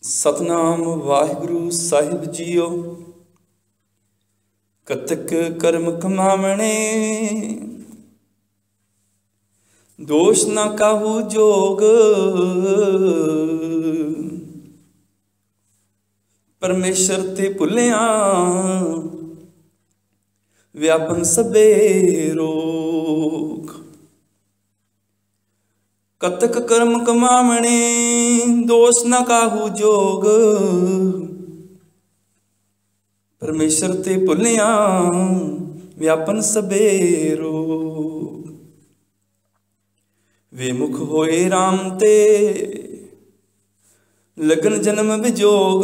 सतनाम वाहिगुरु साहिब जियो। कतक कर्म कमावणे दोष न काहू जोग। परमेश्वर ते भुलिया व्यापन सबे रोग। कतक कर्म कमावणे दोष न काहू जोग। परमेश्वर ते भुलिया व्यापन सबे रोग। वे मुख होए राम ते लगन जन्म विजोग।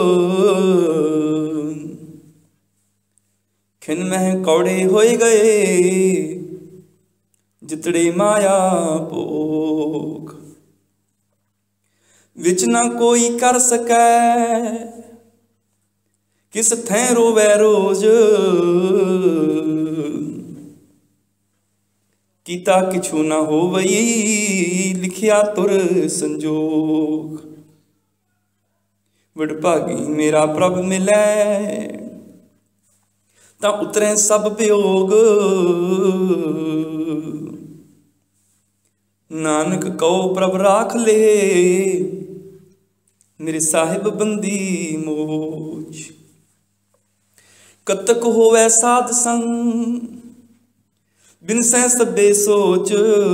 खिन मह कौड़े होए गए जितड़े माया भोग। विच ना कोई कर सकै किस थैं रोवै रोज। कीता किछु ना होवई लिखिया तुर संजोग। वडभागी मेरा प्रभ मिलै तां उतरै सब वियोग। नानक कहो प्रभ राख ले मेरे साहिब बंदी मोच। कतक होवै साध संग बिनसै सबे सोच।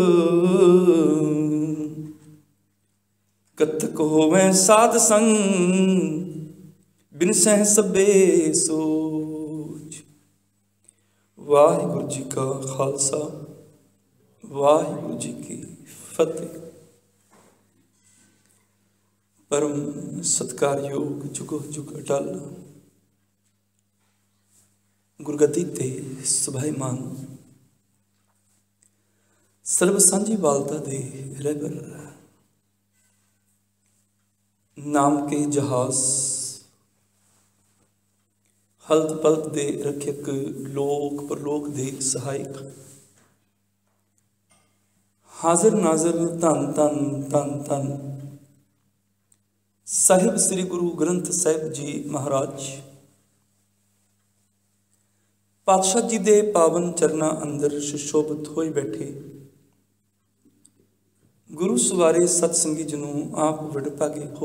कतक होवै साध संग बिनसै सबे सोच। वाहिगुरु जी का खालसा वाहिगुरु जी की फतेह। परम सत्कार योग जुगो जुग अटल गुरगति ते सुभाईमान सर्व सांझी वालता दे रहबर नाम के जहाज हल्त पलत दे रक्षक लोक परलोक दे सहायक। हाजिर नाजिर धन धन धन धन साहिब श्री गुरु ग्रंथ साहिब जी महाराज। पातशाह जी दे पावन चरना अंदर सुशोभित होए बैठे गुरु सवारे सतसंगी जनों आप वडभागे हो।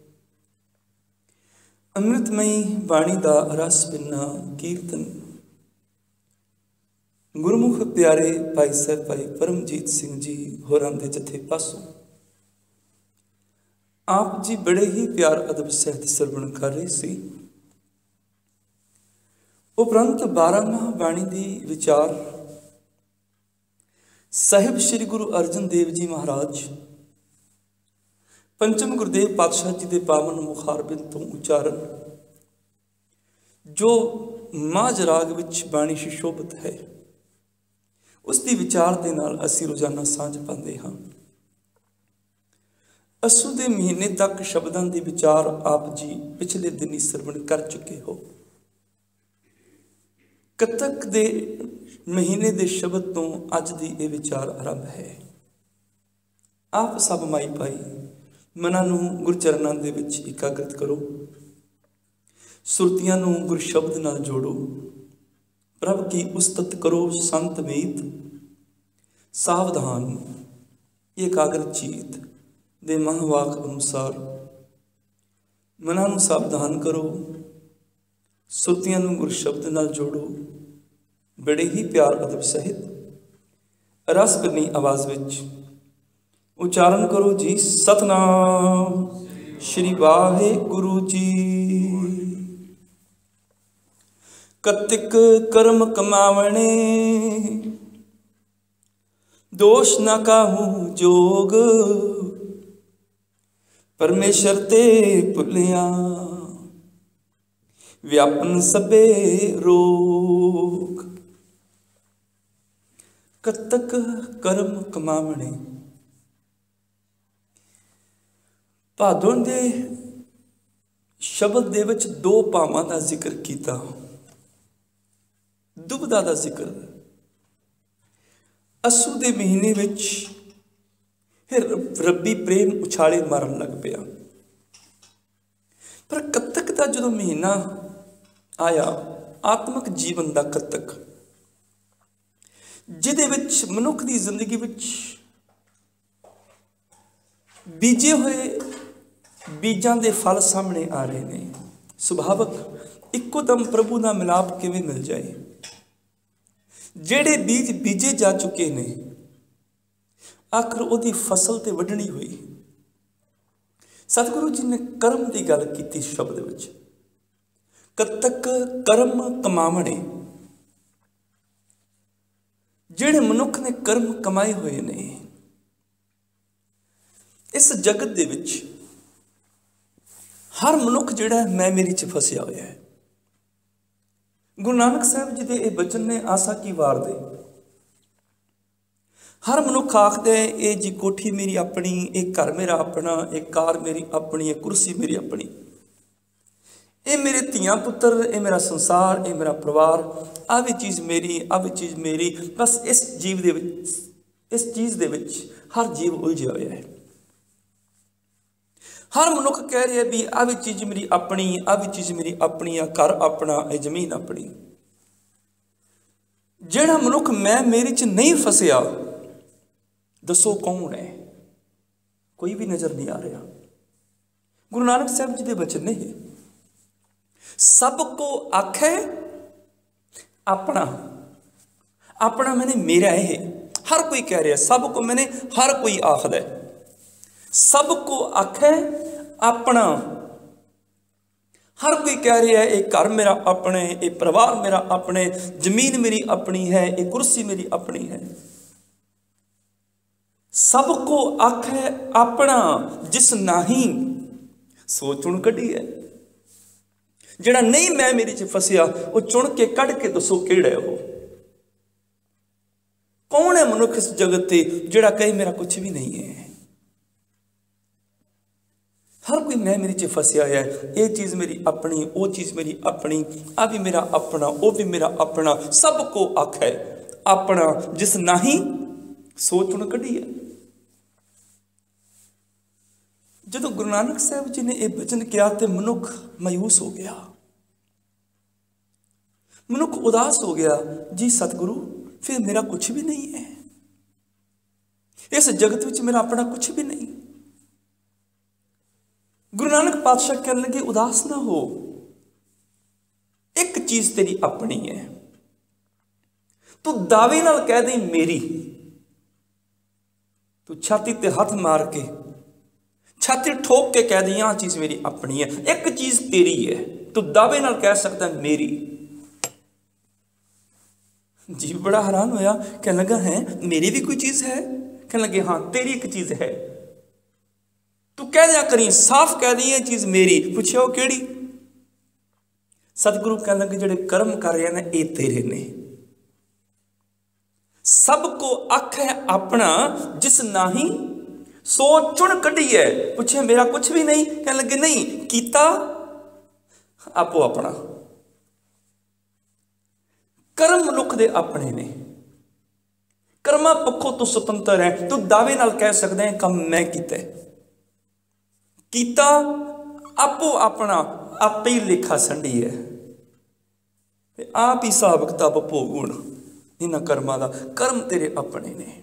अमृतमयी बाणी दा रस बिना कीर्तन गुरमुख प्यारे भाई साहब भाई परमजीत सिंह जी होरां दे जथे पासों आप जी बड़े ही प्यार अदब सहित सरवण कर रहे सी। उपरंत 12वां बाणी दी विचार साहिब श्री गुरु अर्जन देव जी महाराज पंचम गुरुदेव पातशाह जी दे पावन मुखारबिंद तो उच्चारण जो माज राग विच बाणी सुशोभित है उसकी विचार दे नाल असी रोजाना सांझ पाते हाँ। असू दे महीने तक शब्दां दी विचार आप जी पिछले दिनी सरवण कर चुके हो। कतक दे महीने दे शब्द तो अज दी ये विचार आरंभ है। आप सब माई भाई मनां नूं गुरचरनां दे विच एकाग्रत करो। सुरतियां नूं गुर शब्द नाल जोड़ो। प्रभ की उस्तत करो संत मीत सावधान। एकाग्र चीत दे महवाक अनुसार मनां नूं सावधान करो। सुरतियां नूं गुर शब्द नाल जोड़ो। बड़े ही प्यार अदब सहित रस भरनी आवाज विच उच्चारण करो जी। सतनाम श्री वाहिगुरु जी। कतिक कर्म कमावणे दोष न काहू जोग। परमेश्वर ते भुलिया व्यापन सबे रोग। कतक कर्म कमावणे भादों दे शब्द दे विच दो भावां दा जिक्र कीता। दुविधा दा जिक्र असू दे महीने विच फिर रब्बी प्रेम उछाले मारन लग पिया। पर कत्तक का जो महीना आया, आत्मक जीवन का कत्तक, जिहदे विच मनुख की जिंदगी विच बीजे हुए बीजां दे फल सामने आ रहे हैं। सुभावक इक्को दम प्रभु का मिलाप किवें मिल जाए। जेड़े बीज बीजे जा चुके ने, आखिर उहदी फसल ते वढणी हुई। सतगुरु जी ने कर्म की गल की शब्द विच, कत्तक कर्म कमावणे। जेड़े मनुख ने कर्म कमाए हुए ने, इस जगत दे विच हर मनुख जिहड़ा मैं मेरी च फसिया होया है। गुरु नानक साहब जी के ये बचन ने आसा की वार दे। हर मनुख आखदे ये जी कोठी मेरी अपनी, एक घर मेरा अपना, एक कार मेरी अपनी, एक कुर्सी मेरी अपनी, ये मेरे धियां पुत्र, ये मेरा संसार, ये मेरा परिवार, आ भी चीज़ मेरी, आ भी चीज़ मेरी। बस इस जीव दे विच, इस चीज़ दे विच हर जीव उलझिया होया है। हर मनुख कह रहा है भी आ भी चीज़ मेरी अपनी, आ भी चीज़ मेरी अपनी, आ घर अपना, ये जमीन अपनी। जेड़ा मनुख मैं मेरी च नहीं फसिया, दसो कौन है? कोई भी नजर नहीं आ रहा। गुरु नानक साहब जी के वचन ने, सबको आखे अपना, अपना मैंने मेरा है। हर कोई कह रहा, सबको मैंने हर कोई आखद है, सबको आखे अपना। हर कोई कह रहा है एक घर मेरा अपने, एक परिवार मेरा अपने, जमीन मेरी अपनी है, एक कुर्सी मेरी अपनी है। सबको आखे अपना, जिस नाही सो चुन कढ़ी है। जेड़ा नहीं मैं मेरी च फसिया, वो चुन के कढ़ के दसो केड़ा है वो? कौन है मनुख इस जगत से जेड़ा कहे मेरा कुछ भी नहीं है? हर कोई मैं मेरी च फसिया है। ये चीज़ मेरी अपनी, वो चीज़ मेरी अपनी, आ भी मेरा अपना, वो भी मेरा अपना। सबको आखे अपना, जिस नाही सो चुन कढ़ी है। जो गुरु नानक साहब जी ने यह वचन किया तो मनुख मायूस हो गया, मनुख उदास हो गया। जी सतगुरु, फिर मेरा कुछ भी नहीं है, इस जगत में मेरा अपना कुछ भी नहीं। गुरु नानक पातशाह कहने लगे, उदास ना हो, एक चीज तेरी अपनी है। तू दावे नाल कह दे मेरी, तू छाती ते हाथ मार के, छाती ठोक के कह दी यह चीज मेरी अपनी है। एक चीज तेरी है, तू दावे नाल कह सकता है मेरी। जी बड़ा हैरान होया, कहने लगा है मेरी भी कोई चीज है? कहने लगे हाँ तेरी एक चीज है। तू कह दिया करी, साफ कह दी ये चीज मेरी। पूछे वो केड़ी? सतगुरु कहने लगे जेड़े कर्म कर रहे हैं ये तेरे ने। सबको आखे अपना, जिस नाही सो चुन कढ़ी है। पूछे मेरा कुछ भी नहीं? कहने लगे नहीं, कीता आपो अपना। कर्म मनुख दे अपने ने, कर्मा पक्षों तो स्वतंत्र है। तू दावे नाल कह सकते हैं काम मैं कीता, कीता आपो अपना, आपे ही लेखा संडी है, आप ही हिसाब किताब भोगुण इन्हां कर्मां दा। कर्म तेरे अपने ने।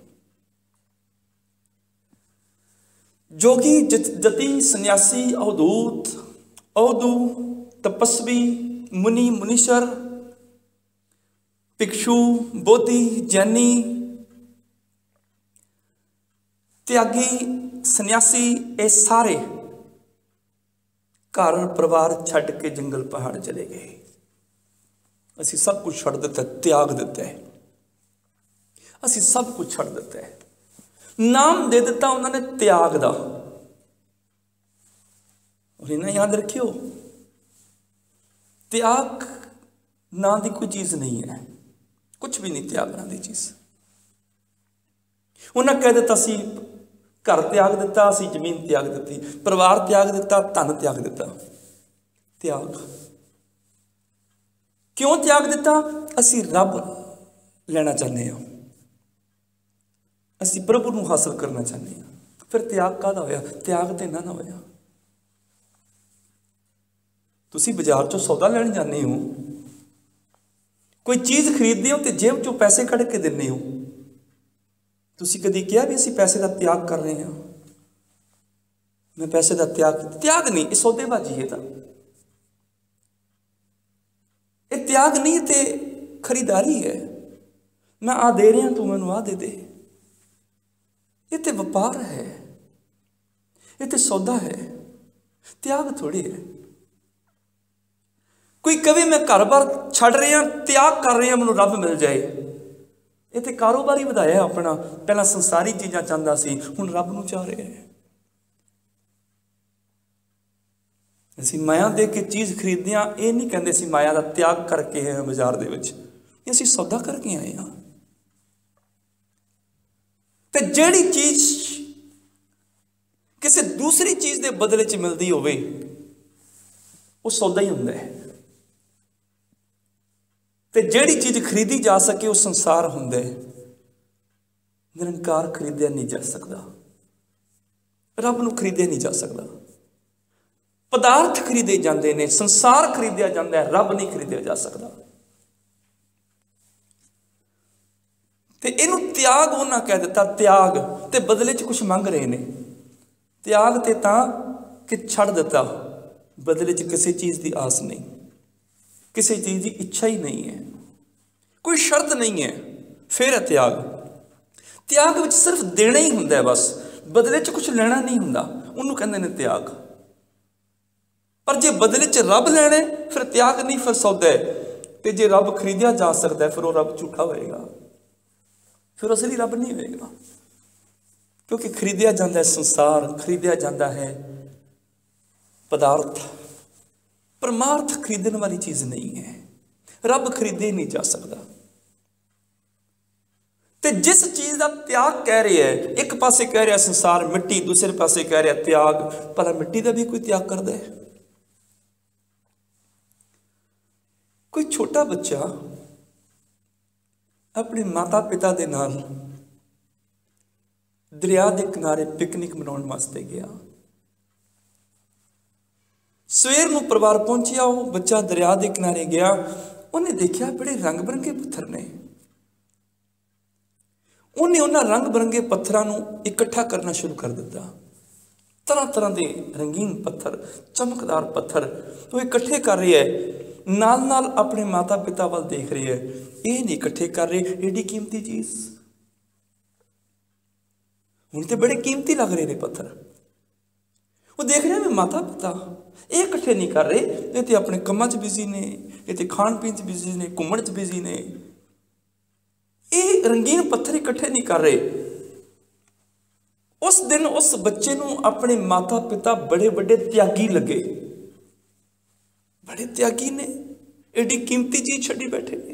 जोगी जति सन्यासी अवधूत अवधू तपस्वी मुनि मुनीश्वर भिक्षु बोधि जैनी त्यागी सन्यासी, ये सारे घर परिवार छड़ के जंगल पहाड़ चले गए। असी सब कुछ छड़ दिता, त्याग दिता है। असी सब कुछ छड़ दिता है, नाम दे दिता उन्होंने त्याग दा। और इन्हें याद रखियो, त्याग ना दी कोई चीज नहीं है, कुछ भी नहीं त्याग ना दी चीज। उन्हें कह दिता सी घर त्याग दिता, असी जमीन त्याग दी, परिवार त्याग दिता, धन त्याग दिता। त्याग क्यों त्याग दिता? असी रब लेना चाहते हैं, असी प्रभु को हासिल करना चाहते हैं। फिर त्याग काहदा होया? त्याग तो इन्हां दा होया। तुसी बाजार चों सौदा लैण जाते हो, कोई चीज़ खरीदते हो तो जेब चों पैसे कढ़ के दिंदे हो। तुसी कदी कहा भी असीं पैसे का त्याग कर रहे हैं? मैं पैसे का त्याग नहीं, ये सौदेबाजी है। ये त्याग नहीं, तो खरीदारी है। मैं आ दे रहा, तू मैनू आ दे दे। ये तो व्यापार है, ये तो सौदा है, त्याग थोड़ी है। कोई कभी मैं घर बार छड़ रहा, त्याग कर रहा, मैनू रब मिल जाए। ये तो कारोबार ही वधाया अपना। पहला संसारी चीज़ां चाहता सी, हुण रब नूं चाह रहा है। असीं माया दे के चीज़ खरीदते हैं, ये नहीं कहते असीं माया का त्याग करके आए बाजार दे विच, असीं सौदा करके आए हैं। तो जिहड़ी चीज़ किसी दूसरी चीज़ के बदले च मिलती होवे, वो सौदा ही हुंदा है। तो जिहड़ी चीज़ खरीदी जा सके वो संसार हुंदा है। निरंकार खरीदिया नहीं जा सकता, रब नूं खरीदिया नहीं जा सकता। पदार्थ खरीदे जाते हैं, संसार खरीदिया जाता है, रब नहीं खरीदिया जा सकता। तो इनू त्याग उन्हें कह दिता, त्याग ते बदले च कुछ मंग रहे हैं। त्याग ते तां कि छड़ दिता, बदले च किसी चीज़ की आस नहीं, किसी चीज़ की इच्छा ही नहीं है, कोई शर्त नहीं है। फिर है त्याग। त्याग विच सिर्फ देना ही हुंदा है, बस बदले च कुछ लेना नहीं हुंदा, उन्होंने कहते हैं त्याग। पर जे बदले च रब लैना फिर त्याग नहीं, फिर सौदा है। तो जे रब खरीदिया जा सकता है, फिर वो रब झूठा होएगा, फिर असली रब नहीं होएगा। क्योंकि खरीदिया जाता है संसार, खरीदिया जाता है पदार्थ। परमार्थ खरीदने वाली चीज़ नहीं है, रब खरीदे नहीं जा सकता। तो जिस चीज़ का त्याग कह रहे हैं, एक पासे कह रहा संसार मिट्टी, दूसरे पासे कह रहा त्याग, पर मिट्टी का भी कोई त्याग करता है? कोई छोटा बच्चा अपने माता पिता के नाल दरिया के किनारे पिकनिक मनाने वास्ते गया। सवेर नूं परिवार पहुंचिया, वो बच्चा दरिया के किनारे गया, उन्हें देखा बड़े रंग बिरंगे पत्थर ने। उन्हें उन्होंने रंग बिरंगे पत्थरों को इकट्ठा करना शुरू कर दिता। तरह तरह के रंगीन पत्थर, चमकदार पत्थर वो इकट्ठे कर रहे है। नाल नाल अपने माता पिता वाल देख रही है, ये नहीं इकट्ठे कर रहे एडी कीमती चीज़। उन्हें तो बड़े कीमती लग रहे हैं पत्थर। वो देख रहे हैं माता पिता ये इकट्ठे नहीं कर रहे, ये तो अपने कामों च बिजी ने, ये तो खाण पीन च बिजी ने, घूमण च बिजी ने। ये रंगीन पत्थर इकट्ठे नहीं कर रहे। उस दिन उस बच्चे नूं अपने माता पिता बड़े बड़े त्यागी लगे, बड़े त्यागी ने, एडी कीमती चीज छड़ी बैठे ने।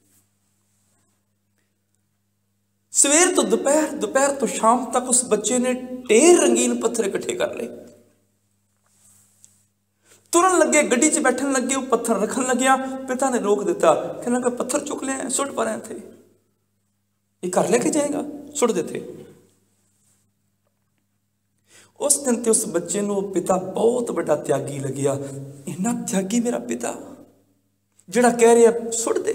सवेर तो दोपहर, दोपहर तो शाम तक उस बच्चे ने ढेर रंगीन पत्थर इकट्ठे कर ले। तुरन लगे, गड्डी च बैठन लगे, वो पत्थर रखन लग्या। पिता ने रोक दिता, कहने लगा पत्थर चुक ले, सुट पर थे, ये घर लेके जाएगा, सुट देते। उस दिन ते उस बच्चे को पिता बहुत बड़ा त्यागी लग्या। इन्ना त्यागी मेरा पिता जिहड़ा कह रहा सुट दे।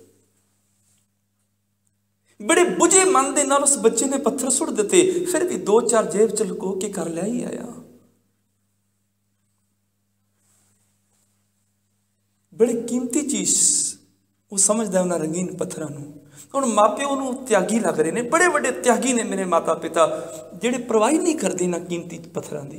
बड़े बुझे मन दे नाल उस बच्चे ने पत्थर सुट दिते। फिर भी दो चार जेब च लुको के घर ले ही आया। बड़ी कीमती चीज वो समझदा उन्हां रंगीन पत्थरां नूं। हुण मापिओ नूं त्यागी लग रहे ने, बड़े बड़े त्यागी ने मेरे माता पिता, जिहड़े परवाह नहीं करदे इन्हां कीमती पत्थरां दी।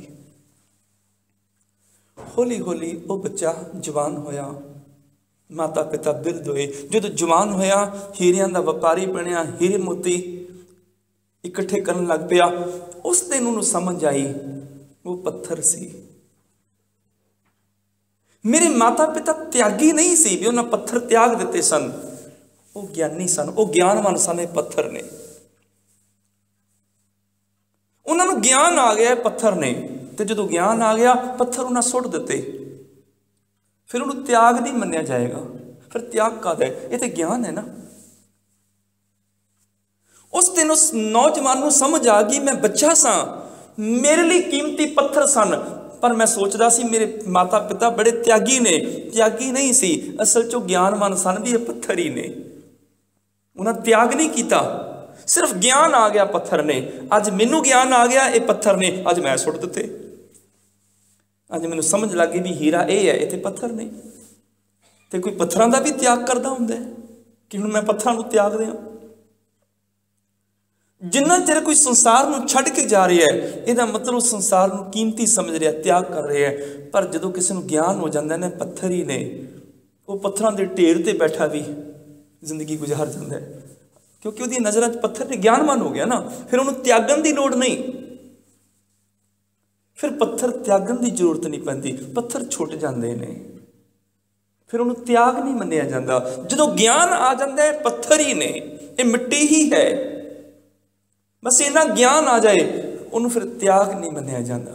हौली हौली वो बच्चा जवान होया, माता पिता बिरध होए। जो जवान होया, हीरियां दा व्यापारी बनिया, हीरे मोती इकट्ठे करन लग पिया। उस दिन उन्होंने समझ आई वो पत्थर सी। मेरे माता पिता त्यागी नहीं सी भी उन्हें पत्थर त्याग दिते सन, वो ज्ञानी सन, वो ज्ञानवान सन। पत्थर ने उन्होंने ज्ञान आ गया पत्थर ने, तो जो ज्ञान आ गया पत्थर उन्हें सुट दिते। फिर उन्हें त्याग नहीं मन्निया जाएगा। फिर त्याग का है, ये तो ज्ञान है ना। उस दिन उस नौजवान को समझ आ गई मैं बच्चा सा, मेरे लिए कीमती पत्थर सन, पर मैं सोचता सी मेरे माता पिता बड़े त्यागी ने। त्यागी नहीं सी, असल चो ज्ञानवान सन भी ये पत्थर ही ने। उन्हें त्याग नहीं किया, सिर्फ ज्ञान आ गया पत्थर ने। अज मैनू ज्ञान आ गया, ये पत्थर ने अज मैं सुट दिते। अज मैनू समझ लग गई भी हीरा ये है, इतने पत्थर ने। तो कोई पत्थरों का भी त्याग करता होंगे कि हुण मैं पत्थरों को त्याग दियां। जिन्ना चिर कोई संसार नूं छड्ड के जा रहा है, इसका मतलब संसार नूं कीमती समझ रहा, त्याग कर रहा है। पर जदों किसी नूं ज्ञान हो जाता है, पत्थर ही ने, वो पत्थरों के ढेर ते बैठा भी जिंदगी गुजार जाता है, क्योंकि उसकी नज़र पत्थर ने ज्ञानवान हो गया ना। फिर उन्होंने त्यागन की लोड़ नहीं, फिर पत्थर त्यागन की जरूरत नहीं पैंदी, पत्थर छुट जाते हैं, फिर उन्होंने त्याग नहीं मन्निया जाता। जो ज्ञान आ जाता है, पत्थर ही ने, ये मिट्टी ही है, बस इन्ना ज्ञान आ जाए उन्होंने फिर त्याग नहीं मन्निया जाता।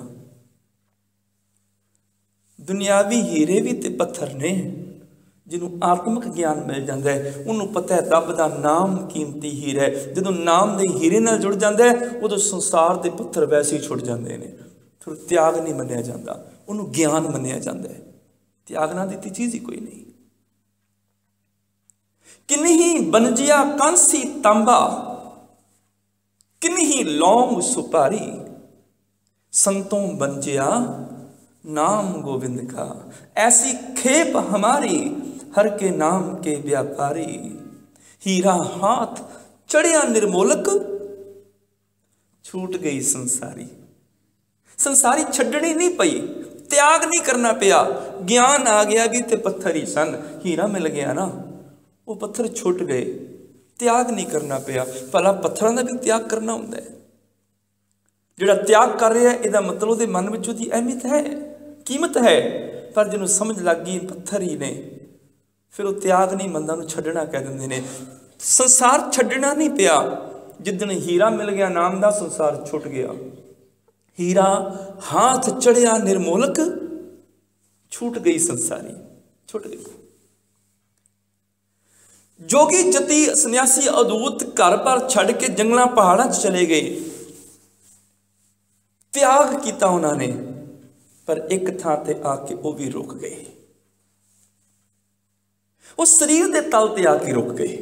दुनियावी हीरे भी तो पत्थर ने, जिन्होंने आत्मिक ज्ञान मिल जाता है, उन्होंने पता है रब का नाम कीमती हीरा है। जो नाम के हीरे नाल जुड़ जाता है, उदों संसार के पत्थर वैसे ही छुट जाते हैं, फिर त्याग नहीं मन्निया जाता, उन्होंने ज्ञान मन्निया जाता है। त्याग ना दी चीज़ ही कोई नहीं। किन्ही बनजिया कांसी तांबा, किन्ही लौंग सुपारी, संतों बनजिया नाम गोविंद का। ऐसी खेप हमारी हर के नाम के व्यापारी, हीरा हाथ चढ़िया निर्मोलक, छूट गई संसारी। संसारी छड्डनी नहीं पई, त्याग नहीं करना पिया, ज्ञान आ गया भी ते पत्थर ही सन। हीरा मिल गया ना, वो पत्थर छुट गए, त्याग नहीं करना पिया। भला पत्थरों का भी त्याग करना होंदा है। जिहड़ा त्याग कर रहा है, इसका मतलब उसके मन में उसकी अहमियत है, कीमत है। पर जिन्हों समझ लग गई पत्थर ही ने, फिर वो त्याग नहीं मनदा, उन्होंने छड्डना कह देंगे ने। संसार छड्डना नहीं पिया। जिदन हीरा मिल गया नाम का, संसार छुट गया। हीरा हाथ चढ़िया निर्मोलक, छूट गई संसारी, छुट गई। जोगी जति सन्यासी अदूत घर पर छड़ के जंगलों पहाड़ों चले गए। त्याग किया उन्होंने, पर एक थां ते आके वो भी रुक गए। वो शरीर के तल ते आके रुक गए।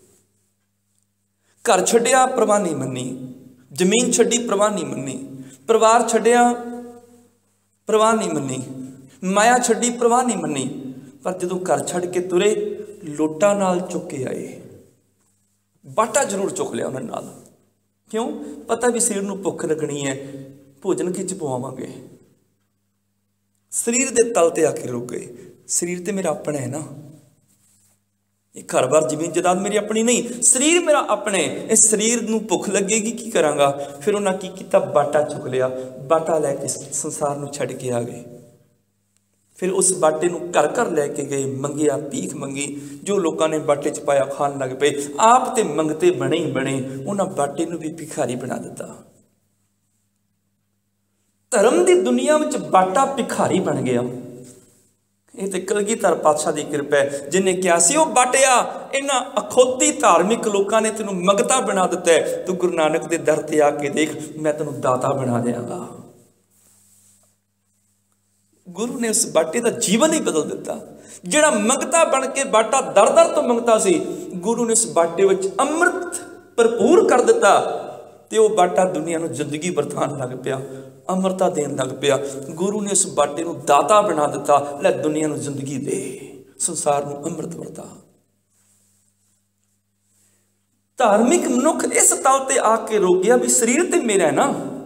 घर छड्डिया परवाह नहीं मन्नी, जमीन छड्डी परवाह नहीं मन्नी, परिवार छड्डिया परवाह नहीं मन्नी, माया छड्डी परवाह नहीं मन्नी। पर जदों घर छड्ड के तुरे, लोटा नाल चुक के आए। बाटा जरूर चुक लिया उन्होंने नाल। क्यों? पता भी शरीर नूं भुख लगनी है, भोजन खिच पवावांगे। शरीर के तल ते आके रुक गए। शरीर तो मेरा अपना है ना, ये घर बार जमीन जायदाद मेरी अपनी नहीं, शरीर मेरा अपने। इस शरीर नूं भुख लगेगी, की करांगा? फिर उन्हें की किया? बाटा चुक लिया। बाटा लैके संसार नूं छड्ड के आ गए। फिर उस बाटे नूं घर घर लैके गए, मंगिया, भीख मंगी। जो लोगों ने बाटे च पाया खान लग पे। आप तो मंगते बने ही बने, उन्हें बाटे नूं भी भिखारी बना दिता। धर्म की दुनिया में बाटा भिखारी बन गया। ये तो कलगीधर पातशाह की कृपा है, जिन्हें कहा सी वो बाटिया, इन्हां अखोती धार्मिक लोगों ने तेनों मंगता बना दिता है। तू गुरु नानक के दर ते आके देख, मैं तेनों दाता बना देंगा। गुरु ने उस बाटे का जीवन ही बदल दिता। जिहड़ा मंगता बन के बाटा दर दर तो मंगता सी, गुरु ने उस बाटे विच अमृत भरपूर कर दिता। तो वह बाटा दुनिया को जिंदगी वरतान लग पिया, अमरता देन लग पिया। गुरु ने उस बाटे को दाता बना दिता। लै दुनिया को जिंदगी दे, संसार को अमृत वरता। धार्मिक मनुख इस तल ते आके रोक गया भी शरीर तो मेरा है ना।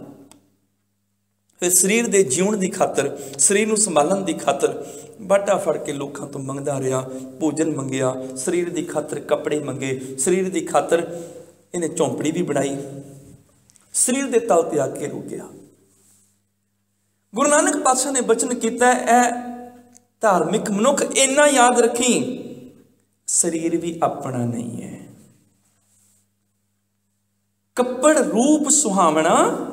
फिर शरीर के जीवन की खातर, शरीर को संभालन की खातर बाटा फड़ के लोगों तो मंगता रहा। भोजन मंगया, शरीर की खातर कपड़े मंगे, शरीर की खातर इन्हें झोंपड़ी भी बनाई। शरीर के तल ते आके रुक गया। गुरु नानक पातशाह ने बचन किया, ए धार्मिक मनुख इन्ना याद रखी, शरीर भी अपना नहीं है। कपड़ रूप सुहावना,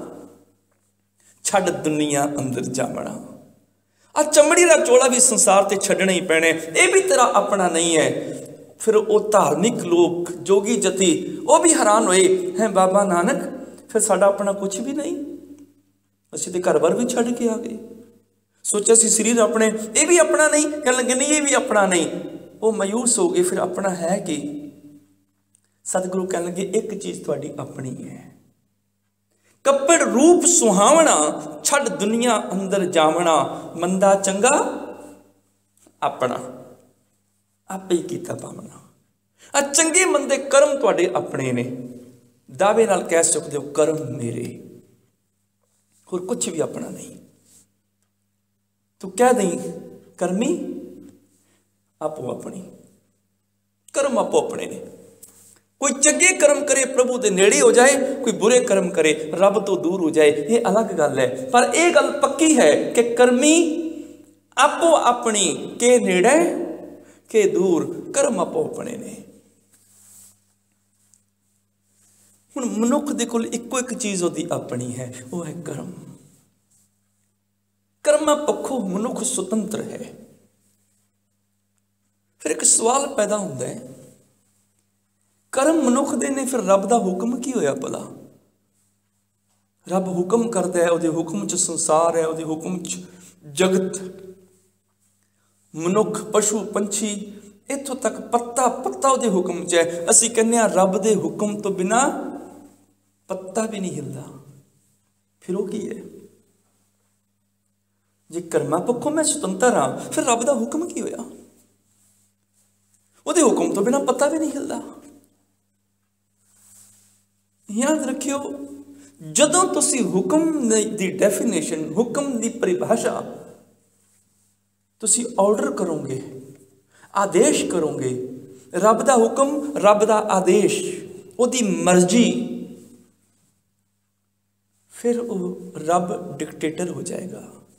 छड़ दुनिया अंदर जावना। आ चमड़ी का चोला भी संसार से छड्डना ही पैना, यह भी तेरा अपना नहीं है। फिर वो धार्मिक लोग, जोगी जति, वो भी हैरान होए, हैं बाबा नानक, फिर साडा अपना कुछ भी नहीं, असीं ते घर बार भी छड्ड के आ गए। सोचा सी शरीर अपने, ये भी अपना नहीं, कहने लगे नहीं ये भी अपना नहीं। वो मायूस हो गए, फिर अपना है कि सतगुरु कहने लगे एक चीज थोड़ी अपनी है, कपड़ रूप सुहावना, छड़ दुनिया अंदर जावना, मंदा चंगा अपना, आपे ही कीता पावना। आ चंगे मंदे कर्म तुहाडे अपने ने, दावे नाल कह सकते हो कर्म मेरे, होर कुछ भी अपना नहीं। तू कह दई कर्मी आपो अपनी, कर्म आपो अपने ने। कोई चंगे कर्म करे प्रभु दे नेड़े हो जाए, कोई बुरे कर्म करे रब तो दूर हो जाए, ये अलग गल है। पर यह गल पक्की है कि कर्मी आपो अपनी, के नेड़े के दूर, कर्म आपो अपने ने। हुण मनुख दे कोल इक्को एक चीज उहदी अपनी है, वह है कर्म। कर्म पक्षों मनुख सुतंत्र है। फिर एक सवाल पैदा होता है, कर्म मनुख दे ने, फिर रब दा हुक्म की होया भला? रब हुक्म करता है, उहदे हुक्म च संसार है, उहदे हुक्म च जगत, मनुख पशु पंछी, इत्थों तक पत्ता पत्ता उहदे हुक्म च है। असीं कहने आ रब दे हुक्म तो बिना पत्ता भी नहीं हिलदा, फिर वो की है? जे कर्मां पक्षों मैं सुतंत्र हाँ, फिर रब दा हुक्म की होया? उहदे हुक्म तो बिना पत्ता भी नहीं हिलदा। याद रखियो, जदों तुसी हुक्म दी डेफिनेशन, हुक्म दी परिभाषा तुसी ऑर्डर करोगे, आदेश करोगे, रब दा हुक्म, रब दा आदेश, उहदी मर्जी, फिर वो रब डिक्टेटर हो जाएगा,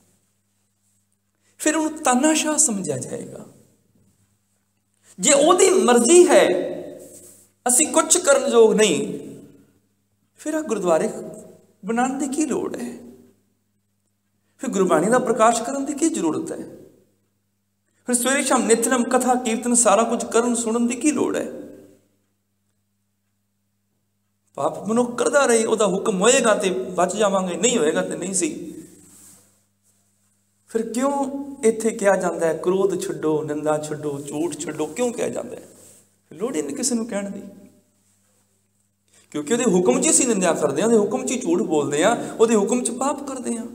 फिर उन्हें तानाशाह समझा जाएगा। जे ओदी मर्जी है, असी कुछ करन योग नहीं, फिर गुरुद्वारे बनाने की लोड़ है, फिर गुरबाणी का प्रकाश करने की जरूरत है, फिर सवेरे शाम नित्यनम कथा कीर्तन सारा कुछ करन सुनने की लोड़ है। पाप मनुख करता रहे, वह हुक्म होएगा तो बच जावांगे, नहीं होएगा तो नहीं सी। फिर क्यों इत्थे कहा जाता है क्रोध छड्डो, निंदा छड्डो, झूठ छड्डो, क्यों कहा जाता है? लोड़ ही नहीं किसी को कहने की, क्योंकि वो हुक्म च असीं निंदा करते हैं, हुक्म च झूठ बोलते हैं, वो हुक्म च पाप करते हैं।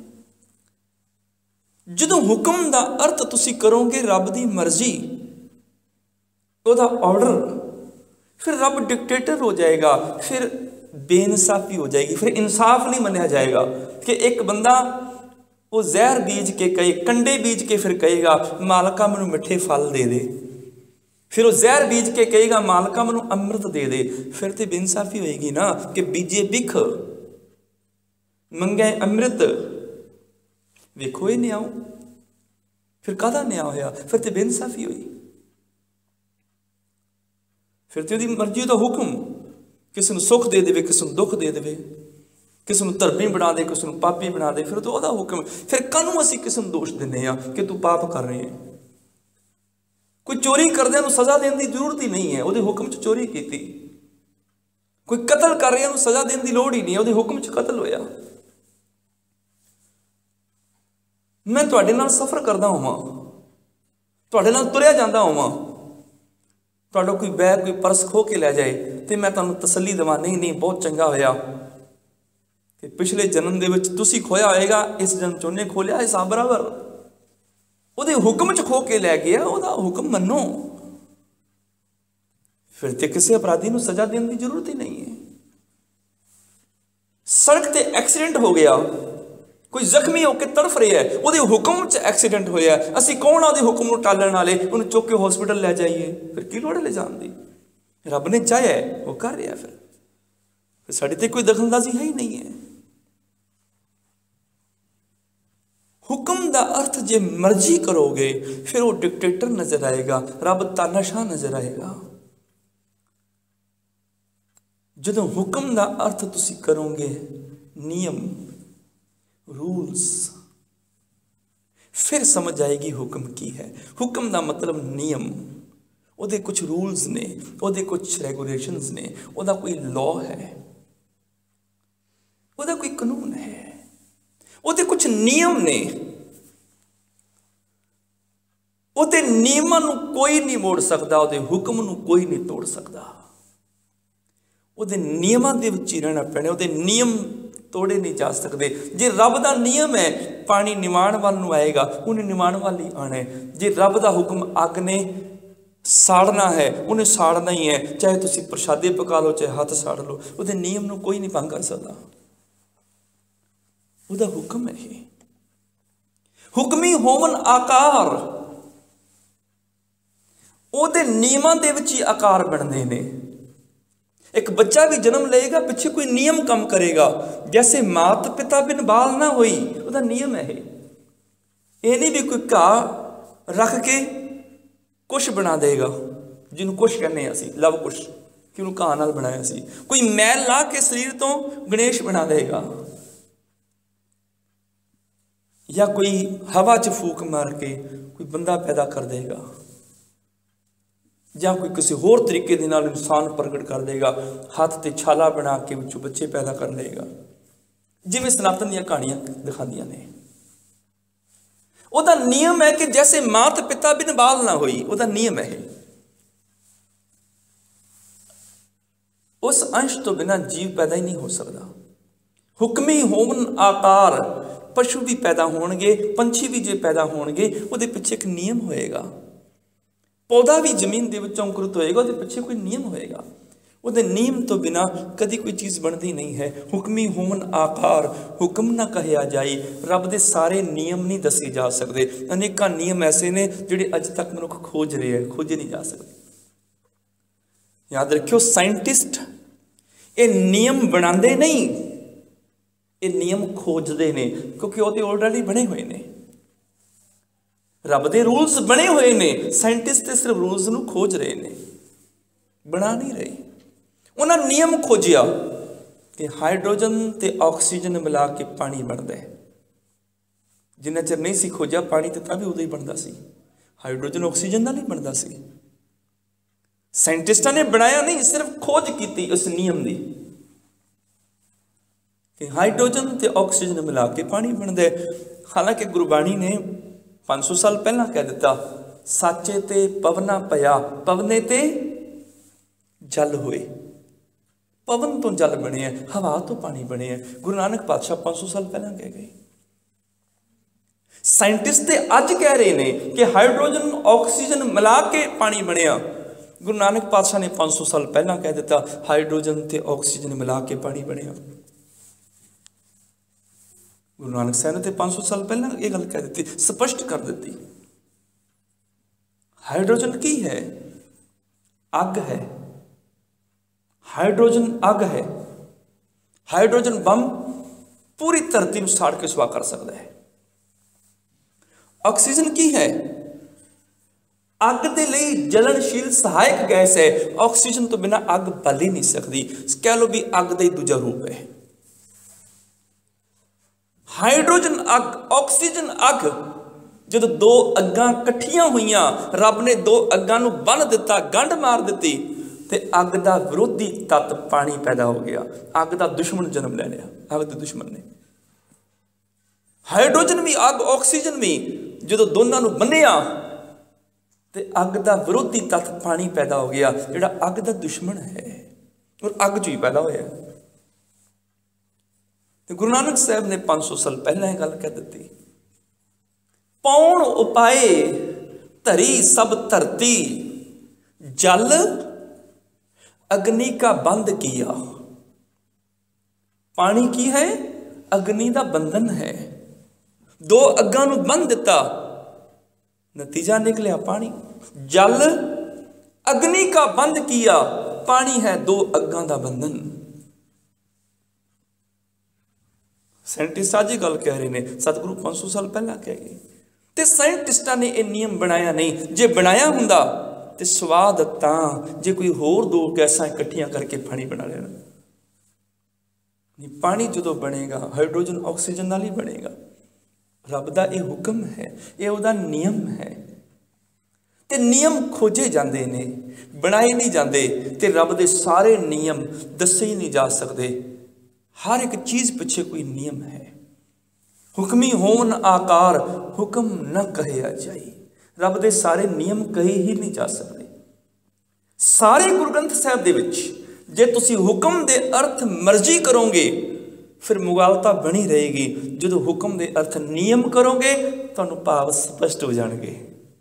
जदों हुक्म का अर्थ तुसीं करोगे रब की मर्जी, वह ऑर्डर, फिर रब डिक्टेटर हो जाएगा, फिर बेइंसाफी हो जाएगी, फिर इंसाफ नहीं मनिया जाएगा कि एक बंदा वो जहर बीज के कहे, कंडे बीज के फिर कहेगा मालका मैनू मिठे फल दे दे, फिर वो जहर बीज के कहेगा मालका मैनू अमृत दे दे, फिर तो बेइंसाफी होएगी ना कि बीजे बिख मंगे अमृत, वेखो ये न्याओ, फिर काहदा न्याय होया? फिर तो बेइंसाफी हुई, फिर तो मर्जी का हुक्म, किसी को सुख दे दे, किसी को दुख दे दे, किसी को धर्मी बना दे, किसी को पापी बना दे, फिर तो वह हुक्म। फिर कानून असी किसी को दोष देने कि तू पाप कर रहे हैं। कोई चोरी करदे सज़ा देने की जरूरत ही नहीं है, वो हुक्म च चोरी की। कोई कतल कर रहे सज़ा देने की लोड़ ही नहीं है, वो हुक्म च कतल होया। मैं तुहाडे नाल सफर करदा होवां, तुहाडे नाल तुरिया जांदा होवां, तुहाडा कोई बैग कोई पर्स खो के लै जाए तो मैं तुहानूं तसल्ली देवां, नहीं नहीं बहुत चंगा होया कि पिछले जन्म दे विच तुसीं खोया होएगा, इस जन्म च उन्हें खो लिया, हिसाब बराबर। उहदे हुक्म च खो के लै गया, उहदा हुक्म मन्नो, फिर तो किसी अपराधी को सजा देने की जरूरत ही नहीं है। सड़क ते एक्सीडेंट हो गया, कोई जख्मी होकर तड़फ रहा है, वो हुक्म च एक्सीडेंट होया, असी कौन आ हुक्म को टालने वाले, उन्हें चुक के हॉस्पिटल लै जाइए, फिर की लोड़ ले जाने की? रब ने चाहे वो कर रहा, फिर साड़ी ते कोई दखलंदाजी है ही नहीं है। हुक्म का अर्थ जे मर्जी करोगे, फिर वो डिक्टेटर नजर आएगा, रब तानाशाह नजर आएगा। जदों हुक्म का अर्थ तुसी करोगे नियम, रूल्स, फिर समझ आएगी हुक्म की है। हुक्म का मतलब नियम, उहदे कुछ रूल्स ने, उहदे कुछ रेगुलेशंस ने, उहदा कोई लॉ है, उहदा कोई कानून है, उहदे कुछ नियम ने। ਉਹਦੇ ਨਿਯਮਾਂ ਨੂੰ ਕੋਈ ਨਹੀਂ ਮੋੜ ਸਕਦਾ, ਉਹਦੇ ਹੁਕਮ ਨੂੰ ਕੋਈ ਨਹੀਂ ਤੋੜ ਸਕਦਾ। ਉਹਦੇ ਨਿਯਮਾਂ ਦੇ ਵਿੱਚ ਹੀ ਰਹਿਣਾ ਪੈਣਾ, ਉਹਦੇ ਨਿਯਮ ਤੋੜੇ ਨਹੀਂ ਜਾ ਸਕਦੇ। ਜੇ ਰੱਬ ਦਾ ਨਿਯਮ ਹੈ ਪਾਣੀ ਨਿਮਾਣ ਵੱਲ ਨੂੰ ਆਏਗਾ, ਉਹਨੇ ਨਿਮਾਣ ਵੱਲ ਹੀ ਆਣਾ ਹੈ। ਜੇ ਰੱਬ ਦਾ ਹੁਕਮ ਅੱਗ ਨੇ ਸਾੜਨਾ ਹੈ, ਉਹਨੇ ਸਾੜਨਾ ਹੀ ਹੈ। ਚਾਹੇ ਤੁਸੀਂ ਪ੍ਰਸ਼ਾਦੇ ਪਕਾ ਲਓ, ਚਾਹੇ ਹੱਥ ਸਾੜ ਲਓ, ਉਹਦੇ ਨਿਯਮ ਨੂੰ ਕੋਈ ਨਹੀਂ ਭੰਗ ਕਰ ਸਕਦਾ। ਉਹਦਾ ਹੁਕਮ ਹੈ ਇਹ। ਹੁਕਮੀ ਹੋਵਨ ਆਕਾਰ, ਉਹਦੇ ਨਿਯਮਾਂ ਦੇ ਵਿੱਚ ਹੀ ਆਕਾਰ ਬਣਦੇ ਨੇ। एक बच्चा भी जन्म लेगा, पिछे कोई नियम काम करेगा। जैसे मात पिता बिन बाल ना होई, ਉਹਦਾ नियम है। ये नहीं भी कोई घा रख के कुछ बना देगा, जिन्होंने कुछ कहने असी लव कुछ कि उन्होंने घा नाल बनाया सी। कोई मैल ला के शरीर तो गणेश बना देगा, या कोई हवा च फूक मार के कोई बंदा पैदा कर देगा, ਜਾਂ कोई किसी होर तरीके दे नाल इंसान प्रगट कर देगा, हाथ ते छाला बना के विचों बच्चे पैदा कर देगा, जिवें सनातन दी कहानियां दिखांदियां ने। ਉਹਦਾ नियम है कि जैसे मात पिता बिन बाल ना होई, ਉਹਦਾ नियम है। उस अंश तो बिना जीव पैदा ही नहीं हो सकता। हुक्मी होवन आकार, पशु भी पैदा होणगे, पंछी भी जे पैदा होणगे, ਉਹਦੇ ਪਿੱਛੇ एक नियम होएगा। पौधा भी जमीन के विचों अंकुरित होएगा, उसके पिछे कोई नियम होएगा। उसके नियम तो बिना कभी कोई चीज़ बनती नहीं है। हुक्मी होवन आकार, हुक्म ना कहा जाए। रब के सारे नियम नहीं दसे जा सकते। अनेक नियम ऐसे ने जिहड़े अज तक मनुख खोज रहे हैं, खोजे नहीं जा सकते। याद रखियो, साइंटिस्ट ये नियम बनाते नहीं, ये नियम खोजते हैं, क्योंकि वो तो ऑलरेडी बने हुए हैं। रब दे रूल्स बने हुए ने, साइंटिस्ट सिर्फ रूल्स नूं खोज रहे ने, बना नहीं रहे। उन्होंने नियम खोजिया कि हाइड्रोजन ते ऑक्सीजन मिला के पानी बनता है। जिन्ना चिर नहीं सी खोजिया पानी तो भी उदों ही बनता सी, हाइड्रोजन ऑक्सीजन नाल ही बनता सी। साइंटिस्टां ने बनाया नहीं, सिर्फ खोज की उस नियम की कि हाइड्रोजन ते ऑक्सीजन मिला के पानी बनता है। हालांकि गुरबाणी ने 500 साल पहला कह दिता, साचे ते पवना पया, पवने ते जल होए। पवन तो जल बने हैं, हवा तो पानी बने हैं। गुरु नानक पातशाह 500 साल पहला कह गए। साइंटिस्ट ते अज कह रहे हैं कि हाइड्रोजन ऑक्सीजन मिला के पानी बनया। गुरु नानक पातशाह ने 500 साल पहला कह दिता, हाइड्रोजन ते ऑक्सीजन मिला के पानी बनया। गुरु नानक साहब ने 500 साल पहला ये गल कह दी, स्पष्ट कर दी। हाइड्रोजन की है? अग है। हाइड्रोजन अग है। हाइड्रोजन बम पूरी धरती को साड़ के सुहा कर सकता है। ऑक्सीजन की है? अग के लिए जलनशील सहायक गैस है। ऑक्सीजन तो बिना अग बल ही नहीं सकती। कह लो भी अग का ही दूजा रूप है। हाइड्रोजन अग, ऑक्सीजन अग, जो दो अग्गां कट्ठियां हुईयां, रब ने दो अग्गां नूं बन दिता, गंढ मार दी, ते अग का विरोधी तत्त पानी पैदा हो गया। अग का दुश्मन जन्म ले लिया, अग के दुश्मन ने। हाइड्रोजन भी अग, ऑक्सीजन भी, जो दोनों नूं बन्निया ते अग का विरोधी तत्त पानी पैदा हो गया, जिहड़ा अग का दुश्मन है और अग चों ही पैदा होया। गुरु नानक साहब ने 500 साल पहले यह गल कह दी, पौण उपाए धरी सब धरती, जल अग्नि का बंध किया। पानी की है? अग्नि का बंधन है। दो अग्गां नूं बंध दिता, नतीजा निकलिया पानी। जल अग्नि का बंध किया, पानी है दो अग्गां का बंधन। साइंटिस्ट आज ही गल कह रहे हैं, सतगुरु 500 साल पहला कह गए। तो साइंटिस्टां ने यह नियम बनाया नहीं। जे बनाया हुंदा तो स्वाद तां जे कोई होर दो गैसां इकट्ठियां करके पानी बना लेना नहीं। पानी जो बनेगा हाइड्रोजन ऑक्सीजन नाल ही बनेगा। रब दा यह हुक्म है, यह उहदा नियम है। ते नियम खोजे जाते ने, बनाए नहीं जाते। ते रब दे सारे नियम दसे ही नहीं जा सकते। हर एक चीज़ पिछे कोई नियम है। हुक्मी होवन आकार, हुक्म न कहा जाए। रब दे सारे नियम कहे ही नहीं जा सकते। सारे गुरु ग्रंथ साहब दे विच जे तुसी हुक्म दे अर्थ मर्जी करोगे फिर मुगालता बनी रहेगी। जो हुक्म दे अर्थ नियम करोगे तुहानू भाव स्पष्ट हो जाएंगे।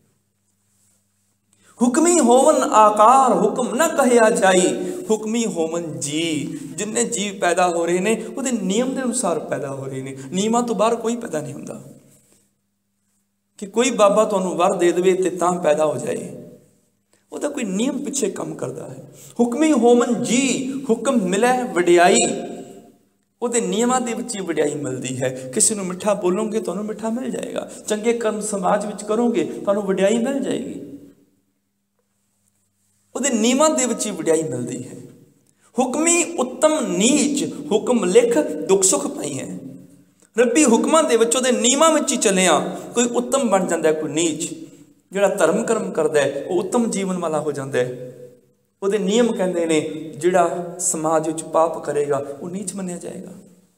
हुक्मी होवन आकार हुक्म ना कहया जाई, हुक्मी होवन जी। जिन्ने जीव पैदा हो रहे ने उहदे नियम के अनुसार पैदा हो रहे ने। नियमां तो बाहर कोई पैदा नहीं हुंदा कि कोई बाबा तुहानू वर दे देवे ते तां पैदा हो जाए। ਉਹਦਾ कोई नियम पिछे काम करता है। हुक्मी होमन जी, हुक्म मिले वडियाई, ਉਹਦੇ ਨਿਯਮਾਂ ਦੇ ਵਿੱਚ ਹੀ ਵਡਿਆਈ ਮਿਲਦੀ ਹੈ। ਕਿਸੇ ਨੂੰ ਮਿੱਠਾ ਬੋਲੋਗੇ ਤੁਹਾਨੂੰ ਮਿੱਠਾ ਮਿਲ ਜਾਏਗਾ, ਚੰਗੇ ਕਰਮ ਸਮਾਜ ਵਿੱਚ ਕਰੋਗੇ ਤੁਹਾਨੂੰ ਵਡਿਆਈ ਮਿਲ ਜਾਏਗੀ। ਉਹਦੇ ਨਿਯਮਾਂ ਦੇ ਵਿੱਚ ਹੀ ਵਡਿਆਈ ਮਿਲਦੀ ਹੈ। ਹੁਕਮੀ ਉੱਤਮ ਨੀਚ, ਹੁਕਮ ਲਿਖ ਦੁੱਖ ਸੁੱਖ ਪਾਈ ਹੈ। ਰੱਬੀ ਹੁਕਮਾਂ ਦੇ ਵਿੱਚ ਉਹਦੇ ਨਿਯਮਾਂ ਵਿੱਚ ਹੀ ਚੱਲਿਆ ਕੋਈ ਉੱਤਮ ਬਣ ਜਾਂਦਾ, ਕੋਈ ਨੀਚ। ਜਿਹੜਾ ਧਰਮ ਕਰਮ ਕਰਦਾ ਉਹ ਉੱਤਮ ਜੀਵਨ ਵਾਲਾ ਹੋ ਜਾਂਦਾ ਹੈ। ਉਹਦੇ ਨਿਯਮ ਕਹਿੰਦੇ ਨੇ ਜਿਹੜਾ ਸਮਾਜ ਵਿੱਚ ਪਾਪ ਕਰੇਗਾ ਉਹ ਨੀਚ ਮੰਨਿਆ ਜਾਏਗਾ।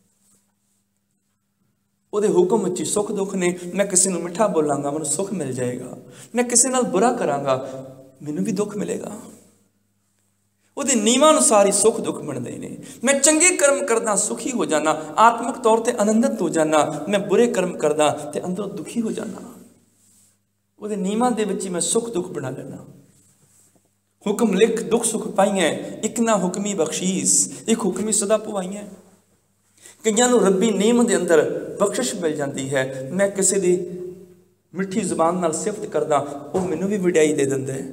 ਉਹਦੇ ਹੁਕਮ ਵਿੱਚ ਸੁੱਖ ਦੁੱਖ ਨੇ। ਮੈਂ ਕਿਸੇ ਨੂੰ ਮਿੱਠਾ ਬੋਲਾਂਗਾ ਮੈਨੂੰ ਸੁੱਖ ਮਿਲ ਜਾਏਗਾ, ਮੈਂ ਕਿਸੇ ਨਾਲ ਬੁਰਾ ਕਰਾਂਗਾ ਮੈਨੂੰ ਵੀ ਦੁੱਖ ਮਿਲੇਗਾ। ਉਹਦੇ ਨਿਯਮਾਂ ਅਨੁਸਾਰ ਹੀ ਸੁੱਖ ਦੁੱਖ ਬਣਦੇ ਨੇ। ਮੈਂ ਚੰਗੇ ਕਰਮ ਕਰਦਾ ਸੁਖੀ ਹੋ ਜਾਣਾ, ਆਤਮਿਕ ਤੌਰ ਤੇ ਆਨੰਦਿਤ ਹੋ ਜਾਣਾ। ਮੈਂ ਬੁਰੇ ਕਰਮ ਕਰਦਾ ਤੇ ਅੰਦਰੋਂ ਦੁਖੀ ਹੋ ਜਾਣਾ। ਉਹਦੇ ਨਿਯਮਾਂ ਦੇ ਵਿੱਚ ਹੀ ਮੈਂ ਸੁੱਖ ਦੁੱਖ ਬਣਾ ਲੈਣਾ। ਹੁਕਮ ਲਿਖ ਦੁੱਖ ਸੁੱਖ ਪਾਈਆਂ, ਇੱਕ ਨਾ ਹੁਕਮੀ ਬਖਸ਼ੀਸ, ਇੱਕ ਹੁਕਮੀ ਸਦਾ ਪਵਾਈਆਂ। ਕਈਆਂ ਨੂੰ ਰੱਬੀ ਨਿਯਮ ਦੇ ਅੰਦਰ ਬਖਸ਼ਿਸ਼ ਮਿਲ ਜਾਂਦੀ ਹੈ। ਮੈਂ ਕਿਸੇ ਦੀ ਮਿੱਠੀ ਜ਼ੁਬਾਨ ਨਾਲ ਸਿਫਤ ਕਰਦਾ ਉਹ ਮੈਨੂੰ ਵੀ ਵਡਿਆਈ ਦੇ ਦਿੰਦਾ ਹੈ।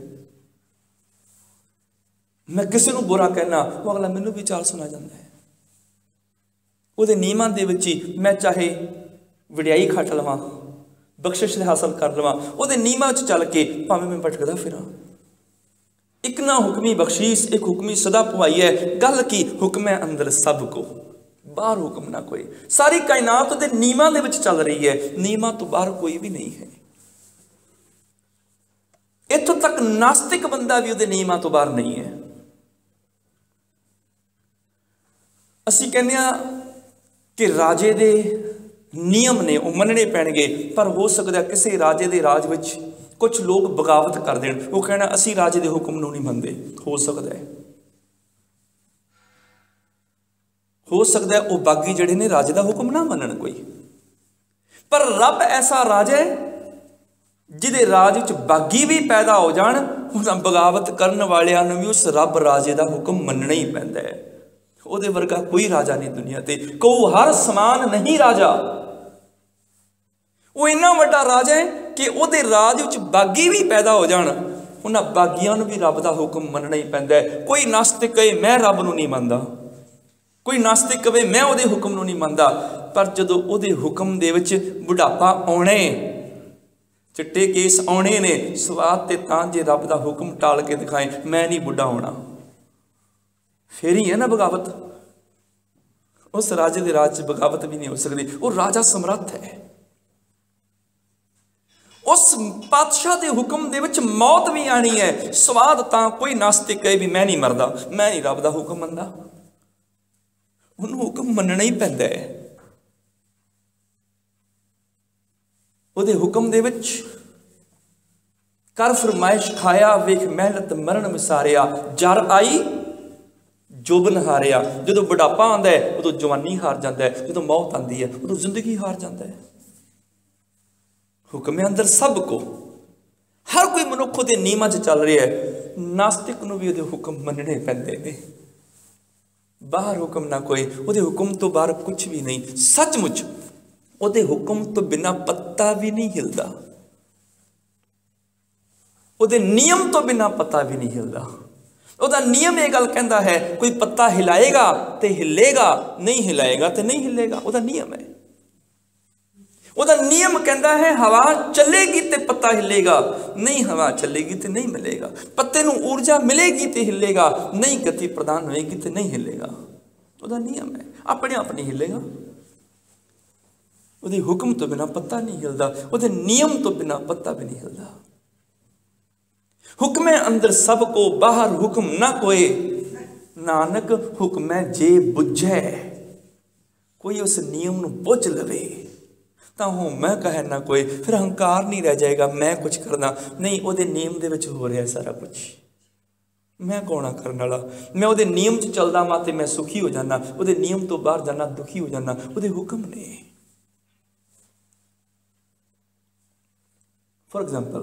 ਮੈਂ ਕਿਸੇ ਨੂੰ ਬੁਰਾ ਕਹਿਣਾ ਉਹ ਅਗਲਾ ਮੈਨੂੰ ਵੀ ਚਾਲ ਸੁਣਾ ਜਾਂਦਾ ਹੈ। ਉਹਦੇ ਨਿਯਮਾਂ ਦੇ ਵਿੱਚ ਹੀ ਮੈਂ ਚਾਹੇ ਵਡਿਆਈ ਖੱਟ ਲਵਾਂ, ਬਖਸ਼ਿਸ਼ ਹਾਸਲ ਕਰ ਲਵਾਂ। ਉਹਦੇ ਨਿਯਮਾਂ ਵਿੱਚ ਚੱਲ ਕੇ ਭਾਵੇਂ ਮੈਂ ਭਟਕਦਾ ਫਿਰਾਂ। ਇੱਕ ਨਾ ਹੁਕਮੀ ਬਖਸ਼ੀਸ, ਇੱਕ ਹੁਕਮੀ ਸਦਾ ਪਵਾਈ ਹੈ। ਗੱਲ ਕੀ ਹੁਕਮ ਹੈ ਅੰਦਰ ਸਭ ਕੋ, ਬਾਹਰ ਹੁਕਮ ਨਾ ਕੋਈ। ਸਾਰੀ ਕਾਇਨਾਤ ਉਹਦੇ ਨਿਯਮਾਂ ਦੇ ਵਿੱਚ ਚੱਲ ਰਹੀ ਹੈ, ਨਿਯਮਾਂ ਤੋਂ ਬਾਹਰ ਕੋਈ ਵੀ ਨਹੀਂ ਹੈ। ਇੱਥੋਂ ਤੱਕ ਨਾਸਤਿਕ ਬੰਦਾ ਵੀ ਉਹਦੇ ਨਿਯਮਾਂ ਤੋਂ ਬਾਹਰ ਨਹੀਂ ਹੈ। ਅਸੀਂ ਕਹਿੰਦੇ ਹਾਂ ਕਿ ਰਾਜੇ ਦੇ ਨਿਯਮ ਨੇ ਉਹ ਮੰਨਣੇ ਪੈਣਗੇ, ਪਰ ਹੋ ਸਕਦਾ ਕਿਸੇ ਰਾਜੇ ਦੇ ਰਾਜ ਵਿੱਚ ਕੁਝ ਲੋਕ ਬਗਾਵਤ ਕਰ ਦੇਣ। ਉਹ ਕਹਿਣਾ ਅਸੀਂ ਰਾਜੇ ਦੇ ਹੁਕਮ ਨੂੰ ਨਹੀਂ ਮੰਨਦੇ। ਹੋ ਸਕਦਾ ਹੈ, ਹੋ ਸਕਦਾ ਉਹ ਬਾਗੀ ਜਿਹੜੇ ਨੇ ਰਾਜੇ ਦਾ ਹੁਕਮ ਨਾ ਮੰਨਣ ਕੋਈ। ਪਰ ਰੱਬ ਐਸਾ ਰਾਜਾ ਹੈ ਜਿਹਦੇ ਰਾਜ ਵਿੱਚ ਬਾਗੀ ਵੀ ਪੈਦਾ ਹੋ ਜਾਣ, ਉਹਨਾਂ ਬਗਾਵਤ ਕਰਨ ਵਾਲਿਆਂ ਨੂੰ ਵੀ ਉਸ ਰੱਬ ਰਾਜੇ ਦਾ ਹੁਕਮ ਮੰਨਣਾ ਹੀ ਪੈਂਦਾ ਹੈ। ਉਹਦੇ ਵਰਗਾ ਕੋਈ ਰਾਜਾ ਨਹੀਂ ਦੁਨੀਆ ਤੇ। ਕਹੂ ਹਰ ਸਮਾਨ ਨਹੀਂ ਰਾਜਾ। ਉਹ ਇੰਨਾ ਵੱਡਾ ਰਾਜਾ ਹੈ ਕਿ ਉਹਦੇ ਰਾਜ ਵਿੱਚ ਬਾਗੀ ਵੀ ਪੈਦਾ ਹੋ ਜਾਣ, ਉਹਨਾਂ ਬਾਗੀਆਂ ਨੂੰ ਵੀ ਰੱਬ ਦਾ ਹੁਕਮ ਮੰਨਣਾ ਹੀ ਪੈਂਦਾ ਹੈ। ਕੋਈ ਨਾਸਤਿਕ ਕਹੇ ਮੈਂ ਰੱਬ ਨੂੰ ਨਹੀਂ ਮੰਨਦਾ, ਕੋਈ ਨਾਸਤਿਕ ਕਹੇ ਮੈਂ ਉਹਦੇ ਹੁਕਮ ਨੂੰ ਨਹੀਂ ਮੰਨਦਾ। ਪਰ ਜਦੋਂ ਉਹਦੇ ਹੁਕਮ ਦੇ ਵਿੱਚ ਬੁਢਾਪਾ ਆਉਣੇ, ਚਿੱਟੇ ਕੇਸ ਆਉਣੇ ਨੇ, ਸਵਾਦ ਤੇ ਤਾਂ ਜੇ ਰੱਬ ਦਾ ਹੁਕਮ ਟਾਲ ਕੇ ਦਿਖਾਏ ਮੈਂ ਨਹੀਂ ਬੁੱਢਾ ਹੋਣਾ, ਫੇਰ ਹੀ ਹੈ ਨਾ ਬਗਾਵਤ। ਉਸ ਰਾਜੇ ਦੇ ਰਾਜ 'ਚ ਬਗਾਵਤ ਵੀ ਨਹੀਂ ਹੋ ਸਕਦੀ। ਉਹ ਰਾਜਾ ਸਮਰੱਥ ਹੈ। ਉਸ ਪਾਤਸ਼ਾਹ ਦੇ ਹੁਕਮ ਦੇ ਵਿੱਚ ਮੌਤ ਵੀ ਆਣੀ ਹੈ। ਸਵਾਦ ਤਾਂ ਕੋਈ ਨਾਸਤਿਕ ਕਹੇ ਵੀ ਮੈਂ ਨਹੀਂ ਮਰਦਾ, ਮੈਂ ਨਹੀਂ ਰੱਬ ਦਾ ਹੁਕਮ ਮੰਨਦਾ। ਉਹਨੂੰ ਹੁਕਮ ਮੰਨਣਾ ਹੀ ਪੈਂਦਾ ਹੈ। ਉਹਦੇ ਹੁਕਮ ਦੇ ਵਿੱਚ ਕਰ ਫਰਮਾਇਸ਼ ਖਾਇਆ, ਵੇਖ ਮਿਹਨਤ ਮਰਨ ਵਿਸਾਰਿਆ, ਜਰ ਆਈ ਜੋਬਨ ਹਾਰਿਆ। ਜਦੋਂ ਬੁਢਾਪਾ ਆਉਂਦਾ ਹੈ ਉਦੋਂ ਜਵਾਨੀ ਹਾਰ ਜਾਂਦਾ ਹੈ, ਜਦੋਂ ਮੌਤ ਆਉਂਦੀ ਹੈ ਉਦੋਂ ਜ਼ਿੰਦਗੀ ਹਾਰ ਜਾਂਦਾ ਹੈ। ਹੁਕਮ ਅੰਦਰ ਸਭ ਕੋ, ਹਰ ਕੋਈ ਮਨੁੱਖ ਉਹਦੇ ਨਿਯਮਾਂ 'ਚ ਚੱਲ ਰਿਹਾ ਹੈ। ਨਾਸਤਿਕ ਨੂੰ ਵੀ ਉਹਦੇ ਹੁਕਮ ਮੰਨਣੇ ਪੈਂਦੇ ਨੇ। ਬਾਹਰ ਹੁਕਮ ਨਾ ਕੋਈ, ਉਹਦੇ ਹੁਕਮ ਤੋਂ ਬਾਹਰ ਕੁਝ ਵੀ ਨਹੀਂ। ਸੱਚਮੁੱਚ ਉਹਦੇ ਹੁਕਮ ਤੋਂ ਬਿਨਾਂ ਪੱਤਾ ਵੀ ਨਹੀਂ ਹਿਲਦਾ, ਉਹਦੇ ਨਿਯਮ ਤੋਂ ਬਿਨਾਂ ਪੱਤਾ ਵੀ ਨਹੀਂ ਹਿਲਦਾ। ਉਹਦਾ ਨਿਯਮ ਇਹ ਗੱਲ ਕਹਿੰਦਾ ਹੈ ਕੋਈ ਪੱਤਾ ਹਿਲਾਏਗਾ ਤੇ ਹਿੱਲੇਗਾ, ਨਹੀਂ ਹਿਲਾਏਗਾ ਤੇ ਨਹੀਂ ਹਿੱਲੇਗਾ। ਉਹਦਾ ਨਿਯਮ ਹੈ। ਉਹਦਾ ਨਿਯਮ ਕਹਿੰਦਾ ਹੈ ਹਵਾ ਚੱਲੇਗੀ ਤੇ ਪੱਤਾ ਹਿੱਲੇਗਾ, ਨਹੀਂ ਹਵਾ ਚੱਲੇਗੀ ਤੇ ਨਹੀਂ ਮਿਲੇਗਾ। ਪੱਤੇ ਨੂੰ ਊਰਜਾ ਮਿਲੇਗੀ ਤੇ ਹਿੱਲੇਗਾ, ਨਹੀਂ ਗਤੀ ਪ੍ਰਦਾਨ ਹੋਏਗੀ ਤੇ ਨਹੀਂ ਹਿੱਲੇਗਾ। ਉਹਦਾ ਨਿਯਮ ਹੈ, ਆਪਣੇ ਆਪ ਨਹੀਂ ਹਿੱਲੇਗਾ। ਉਹਦੇ ਹੁਕਮ ਤੋਂ ਬਿਨਾਂ ਪੱਤਾ ਨਹੀਂ ਹਿਲਦਾ, ਉਹਦੇ ਨਿਯਮ ਤੋਂ ਬਿਨਾਂ ਪੱਤਾ ਵੀ ਨਹੀਂ ਹਿਲਦਾ। ਹੁਕਮੇ ਅੰਦਰ ਸਭ ਕੋ, ਬਾਹਰ ਹੁਕਮ ਨਾ ਕੋਏ। ਨਾਨਕ ਹੁਕਮੈ ਜੇ ਬੁੱਝੈ, ਕੋਈ ਉਸ ਨਿਯਮ ਨੂੰ ਬੁੱਝ ਲਵੇ ਤਾਂ ਹੋ ਮੈਂ ਕਹੇ ਨਾ ਕੋਈ, ਫਿਰ ਹੰਕਾਰ ਨਹੀਂ ਰਹਿ ਜਾਏਗਾ ਮੈਂ ਕੁਝ ਕਰਨਾ ਨਹੀਂ, ਉਹਦੇ ਨਿਯਮ ਦੇ ਵਿੱਚ ਹੋ ਰਿਹਾ ਸਾਰਾ ਕੁਝ। ਮੈਂ ਕੌਣਾ ਕਰਨ ਵਾਲਾ, ਮੈਂ ਉਹਦੇ ਨਿਯਮ 'ਚ ਚੱਲਦਾ ਵਾਂ ਤੇ ਮੈਂ ਸੁਖੀ ਹੋ ਜਾਣਾ, ਉਹਦੇ ਨਿਯਮ ਤੋਂ ਬਾਹਰ ਜਾਣਾ ਦੁਖੀ ਹੋ ਜਾਣਾ। ਉਹਦੇ ਹੁਕਮ ਨੇ। ਫੋਰ ਐਗਜ਼ਾਮਪਲ,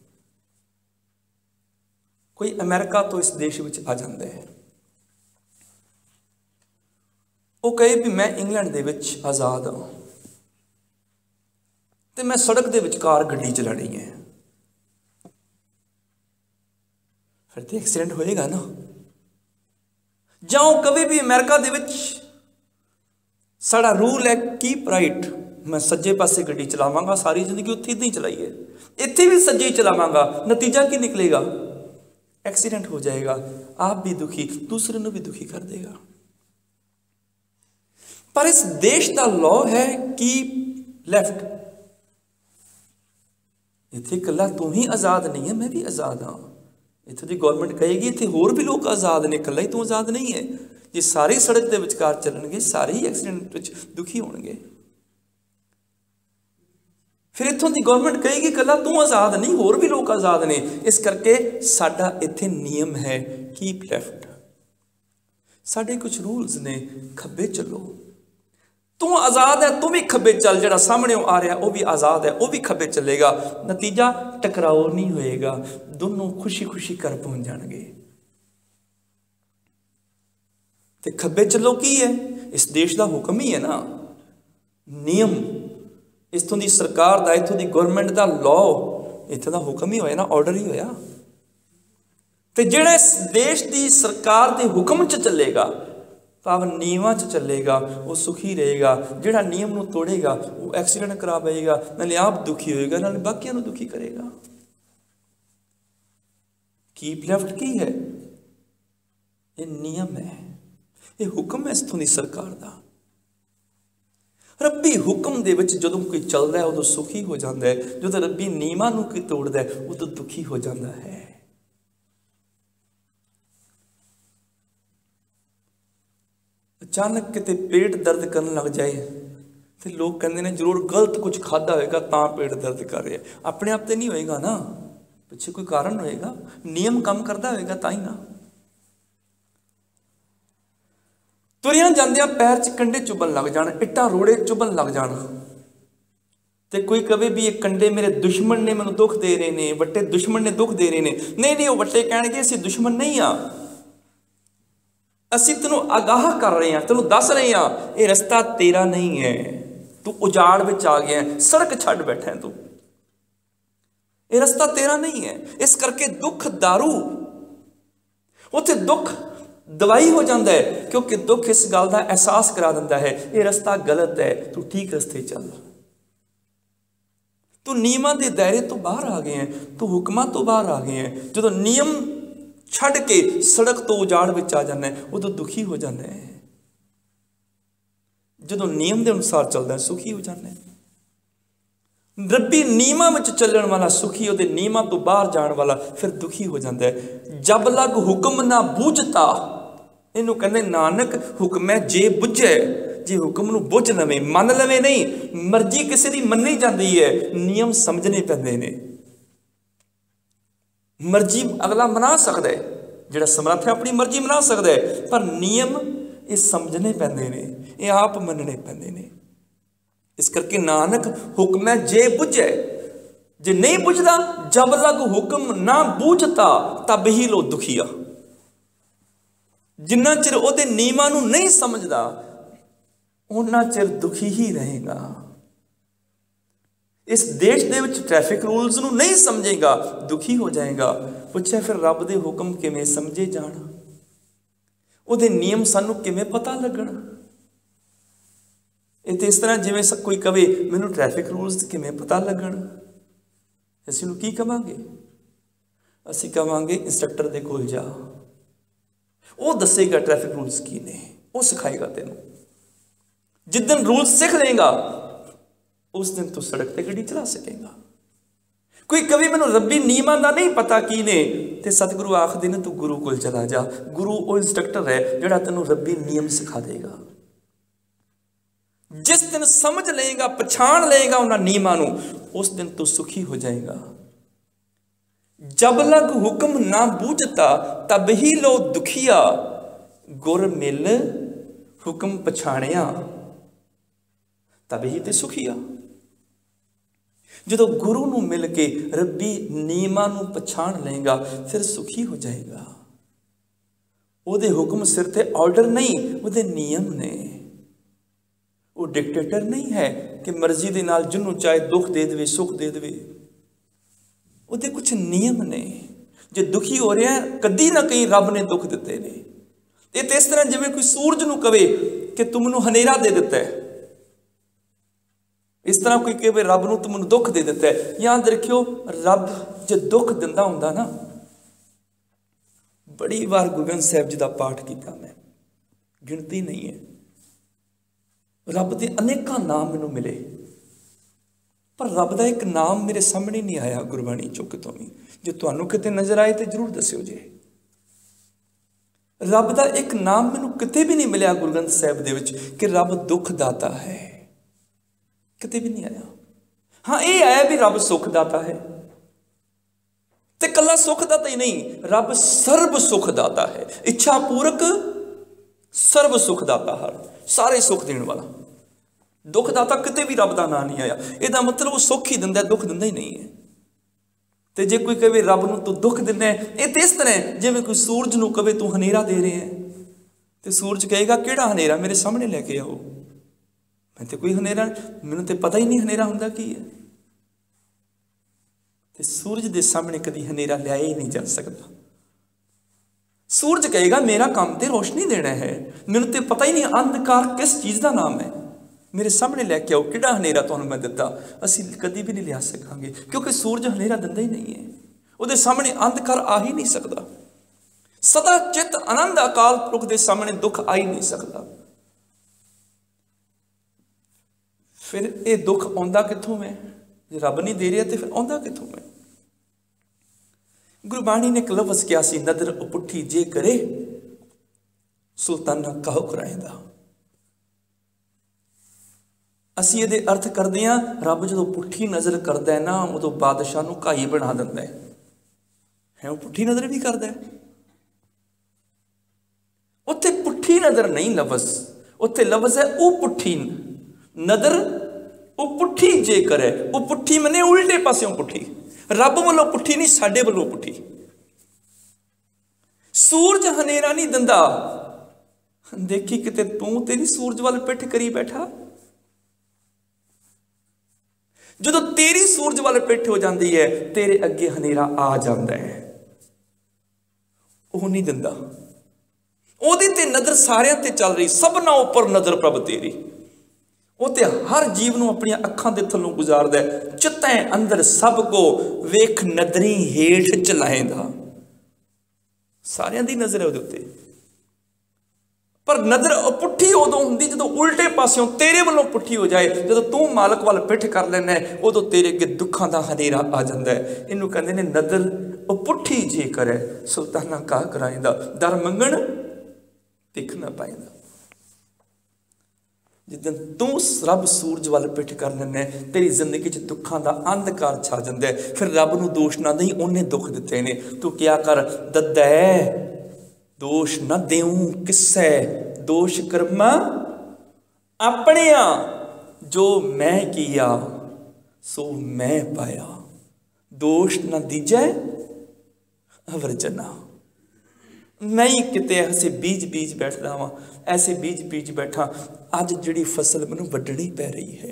ਕੋਈ ਅਮਰੀਕਾ ਤੋਂ ਇਸ ਦੇਸ਼ ਵਿੱਚ ਆ ਜਾਂਦਾ ਹੈ, ਉਹ ਕਹੇ ਵੀ ਮੈਂ ਇੰਗਲੈਂਡ ਦੇ ਵਿੱਚ ਆਜ਼ਾਦ ਹਾਂ ਤੇ ਮੈਂ ਸੜਕ ਦੇ ਵਿਚਕਾਰ ਗੱਡੀ ਚਲਾਣੀ ਹੈ, ਫਿਰ ਤੇ ਐਕਸੀਡੈਂਟ ਹੋਏਗਾ ਨਾ। ਜਾਂ ਉਹ ਕਦੇ ਵੀ ਅਮਰੀਕਾ ਦੇ ਵਿੱਚ ਸਾਡਾ ਰੂਲ ਹੈ ਕੀਪ ਰਾਈਟ, ਮੈਂ ਸੱਜੇ ਪਾਸੇ ਗੱਡੀ ਚਲਾਵਾਂਗਾ, ਸਾਰੀ ਜ਼ਿੰਦਗੀ ਉੱਥੇ ਇੱਦਾਂ ਹੀ ਚਲਾਈ ਹੈ, ਇੱਥੇ ਵੀ ਸੱਜੇ ਹੀ ਚਲਾਵਾਂਗਾ, ਨਤੀਜਾ ਕੀ ਨਿਕਲੇਗਾ? ਐਕਸੀਡੈਂਟ ਹੋ ਜਾਏਗਾ, ਆਪ ਵੀ ਦੁਖੀ, ਦੂਸਰੇ ਨੂੰ ਵੀ ਦੁਖੀ ਕਰ ਦੇਗਾ। ਪਰ ਇਸ ਦੇਸ਼ ਦਾ ਲਾਅ ਹੈ ਕੀਪ ਲੈਫਟ, ਇੱਥੇ ਇਕੱਲਾ ਤੂੰ ਹੀ ਆਜ਼ਾਦ ਨਹੀਂ ਹੈ, ਮੈਂ ਵੀ ਆਜ਼ਾਦ ਹਾਂ। ਇੱਥੋਂ ਦੀ ਗੌਰਮੈਂਟ ਕਹੇਗੀ ਇੱਥੇ ਹੋਰ ਵੀ ਲੋਕ ਆਜ਼ਾਦ ਨੇ, ਇਕੱਲਾ ਹੀ ਤੂੰ ਆਜ਼ਾਦ ਨਹੀਂ ਹੈ। ਜੇ ਸਾਰੇ ਸੜਕ ਦੇ ਵਿਚਕਾਰ ਚੱਲਣਗੇ, ਸਾਰੇ ਹੀ ਐਕਸੀਡੈਂਟ ਵਿੱਚ ਦੁਖੀ ਹੋਣਗੇ। ਫਿਰ ਇੱਥੋਂ ਦੀ ਗੌਰਮੈਂਟ ਕਹੇਗੀ ਇਕੱਲਾ ਤੂੰ ਆਜ਼ਾਦ ਨਹੀਂ, ਹੋਰ ਵੀ ਲੋਕ ਆਜ਼ਾਦ ਨੇ। ਇਸ ਕਰਕੇ ਸਾਡਾ ਇੱਥੇ ਨਿਯਮ ਹੈ ਕੀਪ ਲੈਫਟ। ਸਾਡੇ ਕੁਝ ਰੂਲਸ ਨੇ, ਖੱਬੇ ਚੱਲੋ। ਤੂੰ ਆਜ਼ਾਦ ਹੈ, ਤੂੰ ਵੀ ਖੱਬੇ ਚੱਲ, ਜਿਹੜਾ ਸਾਹਮਣੇ ਆ ਰਿਹਾ ਉਹ ਵੀ ਆਜ਼ਾਦ ਹੈ, ਉਹ ਵੀ ਖੱਬੇ ਚੱਲੇਗਾ। ਨਤੀਜਾ ਟਕਰਾਓ ਨਹੀਂ ਹੋਏਗਾ, ਦੋਨੋਂ ਖੁਸ਼ੀ ਖੁਸ਼ੀ ਘਰ ਪਹੁੰਚ ਜਾਣਗੇ। ਤੇ ਖੱਬੇ ਚੱਲੋ ਕੀ ਹੈ? ਇਸ ਦੇਸ਼ ਦਾ ਹੁਕਮ ਹੀ ਹੈ ਨਾ, ਨਿਯਮ ਇੱਥੋਂ ਦੀ ਸਰਕਾਰ ਦਾ, ਇੱਥੋਂ ਦੀ ਗਵਰਨਮੈਂਟ ਦਾ ਲਾਅ, ਇੱਥੇ ਦਾ ਹੁਕਮ ਹੀ ਹੋਇਆ ਨਾ, ਆਰਡਰ ਹੀ ਹੋਇਆ। ਤੇ ਜਿਹੜਾ ਇਸ ਦੇਸ਼ ਦੀ ਸਰਕਾਰ ਦੇ ਹੁਕਮ 'ਚ ਚੱਲੇਗਾ, ਭਾਵ ਨਿਯਮਾਂ 'ਚ ਚੱਲੇਗਾ, ਉਹ ਸੁਖੀ ਰਹੇਗਾ। ਜਿਹੜਾ ਨਿਯਮ ਨੂੰ ਤੋੜੇਗਾ ਉਹ ਐਕਸੀਡੈਂਟ ਕਰਾ ਪਏਗਾ, ਨਾਲੇ ਆਪ ਦੁਖੀ ਹੋਏਗਾ, ਨਾਲੇ ਬਾਕੀਆਂ ਨੂੰ ਦੁਖੀ ਕਰੇਗਾ। ਕੀਪ ਲੈਫਟ ਕੀ ਹੈ? ਇਹ ਨਿਯਮ ਹੈ, ਇਹ ਹੁਕਮ ਹੈ ਇੱਥੋਂ ਦੀ ਸਰਕਾਰ ਦਾ। ਰੱਬੀ ਹੁਕਮ ਦੇ ਵਿੱਚ ਜਦੋਂ ਕੋਈ ਚੱਲਦਾ ਹੈ ਉਦੋਂ ਸੁਖੀ ਹੋ ਜਾਂਦਾ ਹੈ, ਜਦੋਂ ਰੱਬੀ ਨਿਯਮਾਂ ਨੂੰ ਕੋਈ ਤੋੜਦਾ ਹੈ ਉਦੋਂ ਦੁਖੀ ਹੋ ਜਾਂਦਾ ਹੈ। ਅਚਾਨਕ ਕਿਤੇ ਪੇਟ ਦਰਦ ਕਰਨ ਲੱਗ ਜਾਏ ਤੇ ਲੋਕ ਕਹਿੰਦੇ ਨੇ ਜ਼ਰੂਰ ਗਲਤ ਕੁਝ ਖਾਧਾ ਹੋਏਗਾ ਤਾਂ ਪੇਟ ਦਰਦ ਕਰ ਰਿਹਾ। ਆਪਣੇ ਆਪ ਤੇ ਨਹੀਂ ਹੋਏਗਾ ਨਾ, ਪਿੱਛੇ ਕੋਈ ਕਾਰਨ ਹੋਏਗਾ, ਨਿਯਮ ਕੰਮ ਕਰਦਾ ਹੋਏਗਾ ਤਾਂ ਹੀ ਨਾ। ਤੁਰਿਆਂ ਜਾਂਦਿਆਂ ਪੈਰ 'ਚ ਕੰਡੇ ਚੁਭਣ ਲੱਗ ਜਾਣ, ਇੱਟਾਂ ਰੋੜੇ ਚੁਭਣ ਲੱਗ ਜਾਣ, ਤੇ ਕੋਈ ਕਵੇ ਵੀ ਇਹ ਕੰਡੇ ਮੇਰੇ ਦੁਸ਼ਮਣ ਨੇ ਮੈਨੂੰ ਦੁੱਖ ਦੇ ਰਹੇ ਨੇ, ਵੱਟੇ ਦੁਸ਼ਮਣ ਨੇ ਦੁੱਖ ਦੇ ਰਹੇ ਨੇ। ਨਹੀਂ ਨਹੀਂ, ਉਹ ਵੱਟੇ ਕਹਿਣਗੇ ਅਸੀਂ ਦੁਸ਼ਮਣ ਨਹੀਂ ਆ, ਅਸੀਂ ਤੈਨੂੰ ਆਗਾਹ ਕਰ ਰਹੇ ਹਾਂ, ਤੈਨੂੰ ਦੱਸ ਰਹੇ ਹਾਂ ਇਹ ਰਸਤਾ ਤੇਰਾ ਨਹੀਂ ਹੈ, ਤੂੰ ਉਜਾੜ ਵਿੱਚ ਆ ਗਿਆ, ਸੜਕ ਛੱਡ ਬੈਠਾ ਤੂੰ, ਇਹ ਰਸਤਾ ਤੇਰਾ ਨਹੀਂ ਹੈ। ਇਸ ਕਰਕੇ ਦੁੱਖ ਦਾਰੂ, ਉੱਥੇ ਦੁੱਖ ਦਵਾਈ ਹੋ ਜਾਂਦਾ ਹੈ, ਕਿਉਂਕਿ ਦੁੱਖ ਇਸ ਗੱਲ ਦਾ ਅਹਿਸਾਸ ਕਰਾ ਦਿੰਦਾ ਹੈ ਇਹ ਰਸਤਾ ਗਲਤ ਹੈ, ਤੂੰ ਠੀਕ ਰਸਤੇ ਚੱਲ, ਤੂੰ ਨਿਯਮਾਂ ਦੇ ਦਾਇਰੇ ਤੋਂ ਬਾਹਰ ਆ ਗਏ ਹੈ, ਤੂੰ ਹੁਕਮਾਂ ਤੋਂ ਬਾਹਰ ਆ ਗਏ ਹੈ। ਜਦੋਂ ਨਿਯਮ ਛੱਡ ਕੇ ਸੜਕ ਤੋਂ ਉਜਾੜ ਵਿੱਚ ਆ ਜਾਂਦਾ ਹੈ ਉਦੋਂ ਦੁਖੀ ਹੋ ਜਾਂਦਾ ਹੈ। ਜਦੋਂ ਨਿਯਮ ਦੇ ਅਨੁਸਾਰ ਚੱਲਦਾ ਹੈ ਸੁਖੀ ਹੋ ਜਾਂਦਾ ਹੈ। ਰੱਬੀ ਨਿਯਮਾਂ ਵਿੱਚ ਚੱਲਣ ਵਾਲਾ ਸੁਖੀ, ਉਹਦੇ ਨਿਯਮਾਂ ਤੋਂ ਬਾਹਰ ਜਾਣ ਵਾਲਾ ਫਿਰ ਦੁਖੀ ਹੋ ਜਾਂਦਾ ਹੈ। ਜਬ ਲਗ ਹੁਕਮ ਨਾ ਬੂਝਤਾ, ਇਹਨੂੰ ਕਹਿੰਦੇ ਨਾਨਕ ਹੁਕਮੈ ਜੇ ਬੁੱਝੇ, ਜੇ ਹੁਕਮ ਨੂੰ ਬੁੱਝ ਲਵੇਂ, ਮੰਨ ਲਵੇਂ ਨਹੀਂ, ਮਰਜ਼ੀ ਕਿਸੇ ਦੀ ਮੰਨੀ ਜਾਂਦੀ ਹੈ, ਨਿਯਮ ਸਮਝਣੇ ਪੈਂਦੇ ਨੇ। ਮਰਜ਼ੀ ਅਗਲਾ ਮਨਾ ਸਕਦਾ ਹੈ, ਜਿਹੜਾ ਸਮਰੱਥ ਹੈ ਆਪਣੀ ਮਰਜ਼ੀ ਮਨਾ ਸਕਦਾ ਹੈ, ਪਰ ਨਿਯਮ ਇਹ ਸਮਝਣੇ ਪੈਂਦੇ ਨੇ, ਇਹ ਆਪ ਮੰਨਣੇ ਪੈਂਦੇ ਨੇ। ਇਸ ਕਰਕੇ ਨਾਨਕ ਹੁਕਮੈ ਜੇ ਬੁੱਝੇ, ਜੇ ਨਹੀਂ ਬੁੱਝਦਾ, ਜਬ ਲਗ ਹੁਕਮ ਨਾ ਬੂਝਤਾ ਤਬ ਹੀ ਲੋ ਦੁਖੀਆ, ਜਿੰਨਾ ਚਿਰ ਉਹਦੇ ਨਿਯਮਾਂ ਨੂੰ ਨਹੀਂ ਸਮਝਦਾ ਉਹਨਾਂ ਚਿਰ ਦੁਖੀ ਹੀ ਰਹੇਗਾ। ਇਸ ਦੇਸ਼ ਦੇ ਵਿੱਚ ਟ੍ਰੈਫਿਕ ਰੂਲਸ ਨੂੰ ਨਹੀਂ ਸਮਝੇਗਾ, ਦੁਖੀ ਹੋ ਜਾਏਗਾ। ਪੁੱਛਿਆ ਫਿਰ ਰੱਬ ਦੇ ਹੁਕਮ ਕਿਵੇਂ ਸਮਝੇ ਜਾਣ, ਉਹਦੇ ਨਿਯਮ ਸਾਨੂੰ ਕਿਵੇਂ ਪਤਾ ਲੱਗਣ? ਇਹ ਤੇ ਇਸ ਤਰ੍ਹਾਂ ਜਿਵੇਂ ਕੋਈ ਕਵੇ ਮੈਨੂੰ ਟ੍ਰੈਫਿਕ ਰੂਲਸ ਕਿਵੇਂ ਪਤਾ ਲੱਗਣ, ਅਸੀਂ ਨੂੰ ਕੀ ਕਵਾਂਗੇ? ਅਸੀਂ ਕਵਾਂਗੇ ਇੰਸਟ੍ਰਕਟਰ ਦੇ ਕੋਲ ਜਾ, ਉਹ ਦੱਸੇਗਾ ਟ੍ਰੈਫਿਕ ਰੂਲਸ ਕੀ ਨੇ, ਉਹ ਸਿਖਾਏਗਾ ਤੈਨੂੰ। ਜਿੱਦਣ ਰੂਲਸ ਸਿੱਖ ਲਏਗਾ ਉਸ ਦਿਨ ਤੂੰ ਸੜਕ ਤੇ ਗੱਡੀ ਚਲਾ ਸਕੇਗਾ। ਕੋਈ ਕਵੀ ਮੈਨੂੰ ਰੱਬੀ ਨਿਯਮਾਂ ਦਾ ਨਹੀਂ ਪਤਾ ਕੀ ਨੇ, ਤੇ ਸਤਿਗੁਰੂ ਆਖਦੇ ਨੇ ਤੂੰ ਗੁਰੂ ਕੋਲ ਚਲਾ ਜਾ। ਗੁਰੂ ਉਹ ਇੰਸਟ੍ਰਕਟਰ ਹੈ ਜਿਹੜਾ ਤੈਨੂੰ ਰੱਬੀ ਨਿਯਮ ਸਿਖਾ ਦੇਗਾ। जिस दिन समझ लेगा, पछाण लेगा उन्हां नियमां नूं, उस दिन तू सुखी हो जाएगा। जब लग हुक्म ना बूझता तब ही लो दुखिया, गुर मिल हुक्म पछाणिया तब ही ते सुखिया। जो गुरु नूं मिल के रब्बी नियमां नूं पछाण लेगा फिर सुखी हो जाएगा। ਉਹਦੇ हुक्म सिर ते ऑर्डर नहीं, ਉਹਦੇ नियम ने। वो डिक्टेटर नहीं है कि मर्जी दे नाल जिन्हों चाहे दुख दे देवे, सुख दे देवे। ਉਹਦੇ कुछ नियम ने। जे दुखी हो रहा है, कदी ना कहीं रब ने दुख दिते ने। ये तो इस तरह जिवें कोई सूरज नूं कवे कि तुम मैनूं हनेरा दे दिता है, इस तरह कोई कहे रब नूं तुम मैनूं दुख दे दिता है। याद रखियो, रब जे दुख दिंदा हुंदा ना, बड़ी बार गुरु ग्रंथ साहिब जी का पाठ किया मैं, गिनती नहीं है। रब के अनेक नाम मैनूं मिले, पर रब का एक नाम मेरे सामने नहीं आया गुरबाणी चो कितों भी। जो तुहानूं किते नज़र आए तो जरूर दस्सिओ जे। रब का एक नाम मैनूं किते भी नहीं मिलिया गुरु ग्रंथ साहिब दे विच कि रब दुख दाता है, किते भी नहीं आया। हाँ, ये आया भी रब सुख दाता है, ते कला सुख दाता ही नहीं, रब सर्व सुख दाता है। इच्छा पूरक सर्व सुख दाता, हर सारे सुख देने वाला। दुख दाता किते भी रब का नाम नहीं आया। इसका मतलब वो सुख ही दिंदा, दुख दिंदा ही नहीं है। तो जे कोई कहे रब नूं तू दुख दिंदा है, ये तो इस तरह जिवें कोई सूरज नूं कहे तू हनेरा दे रहे हैं, तो सूरज कहेगा किहड़ा हनेरा, मेरे सामने लैके आओ। मैं तो कोई हनेरा, मैनूं तो पता ही नहीं हनेरा हुंदा की है। तो सूरज के सामने कभी हनेरा लिया ही नहीं जा सकता। सूरज कहेगा मेरा काम तो रोशनी देना है, मैनूं तो पता ही नहीं अंधकार किस चीज़ का नाम है, मेरे सामने लैके आओ। किहड़ा हनेरा तुहानूं मैं दिता, असीं कभी भी नहीं लिया सकांगे, क्योंकि सूरज हनेरा दिंदा ही नहीं है। ਉਹਦੇ सामने अंधकार आ ही नहीं सकता। सदा चित आनंद अकाल पुरख के सामने दुख आ ही नहीं सकता। फिर ये दुख आउंदा कित्थों है? जे रब नहीं दे रहा तो फिर आउंदा कित्थों है? गुरबाणी ने एक लफ्ज़ किया सी, नदर उपुठी जे करे सुल्ताना काहू कराएंदा। असीं ये अर्थ करते हैं, रब जो पुठी नज़र करता है ना, उदों बादशाह नूं घाई बना दिंदा है। वो पुठी नज़र भी करता है। उत्थे पुठी नज़र नहीं लफ्ज़, उत्थे लफ्ज़ है वो पुठी नज़र। वो पुठी जे करे, वो पुठी मने उल्टे पासियों पुठी, रब वालों पुठी नहीं, साडे वालों पुठी। सूरज हनेरा नहीं दिंदा। देखी किते तू तेरी सूरज वाल पिठ करी बैठा। जो तेरी सूरज वाल पिठ हो जाती है, तेरे अगे हनेरा आ जाता है। वो नहीं दिंदा, ओहदी ते नज़र सारियां ते चल रही, सबना उपर नज़र प्रभ तेरी। वो तो हर जीव नूं अपनी अखां दे थल्लों गुजारदा है। चित्तैं अंदर सब को वेख नदरी हेठ चलाएंदा। सारियां दी नज़र है उहदे उत्ते, पर नज़र पुठी उदों हुंदी जदों उल्टे पासियों तेरे वालों पुठी हो जाए। जदों तू मालक वाल पिठ कर लैना है, उदों तेरे अगे दुखां दा हनेरा आ जाता है। इनू कहंदे ने नज़र पुठी जे करे सुल्ताना काह कराएंदा, दर मंगण दिख ना पाएंदा। जिदन तू रब सूरज वाल पिठ कर लैना, तेरी जिंदगी च दुखां दा अंधकार छा जाता है। फिर रब नूं दोष ना दई, उन्हें दुख दिते ने, तू क्या कर दद्दा है। दोष न देऊं किसै, दोष कर्मा अपनिया, जो मैं किया सो मैं पाया। दोष न दीजै अवरजना। नहीं किते ऐसे बीज बीज बैठदा वां, ऐसे बीज बीज बैठा, अज जिहड़ी फसल मैनूं वड्ढणी पै रही है,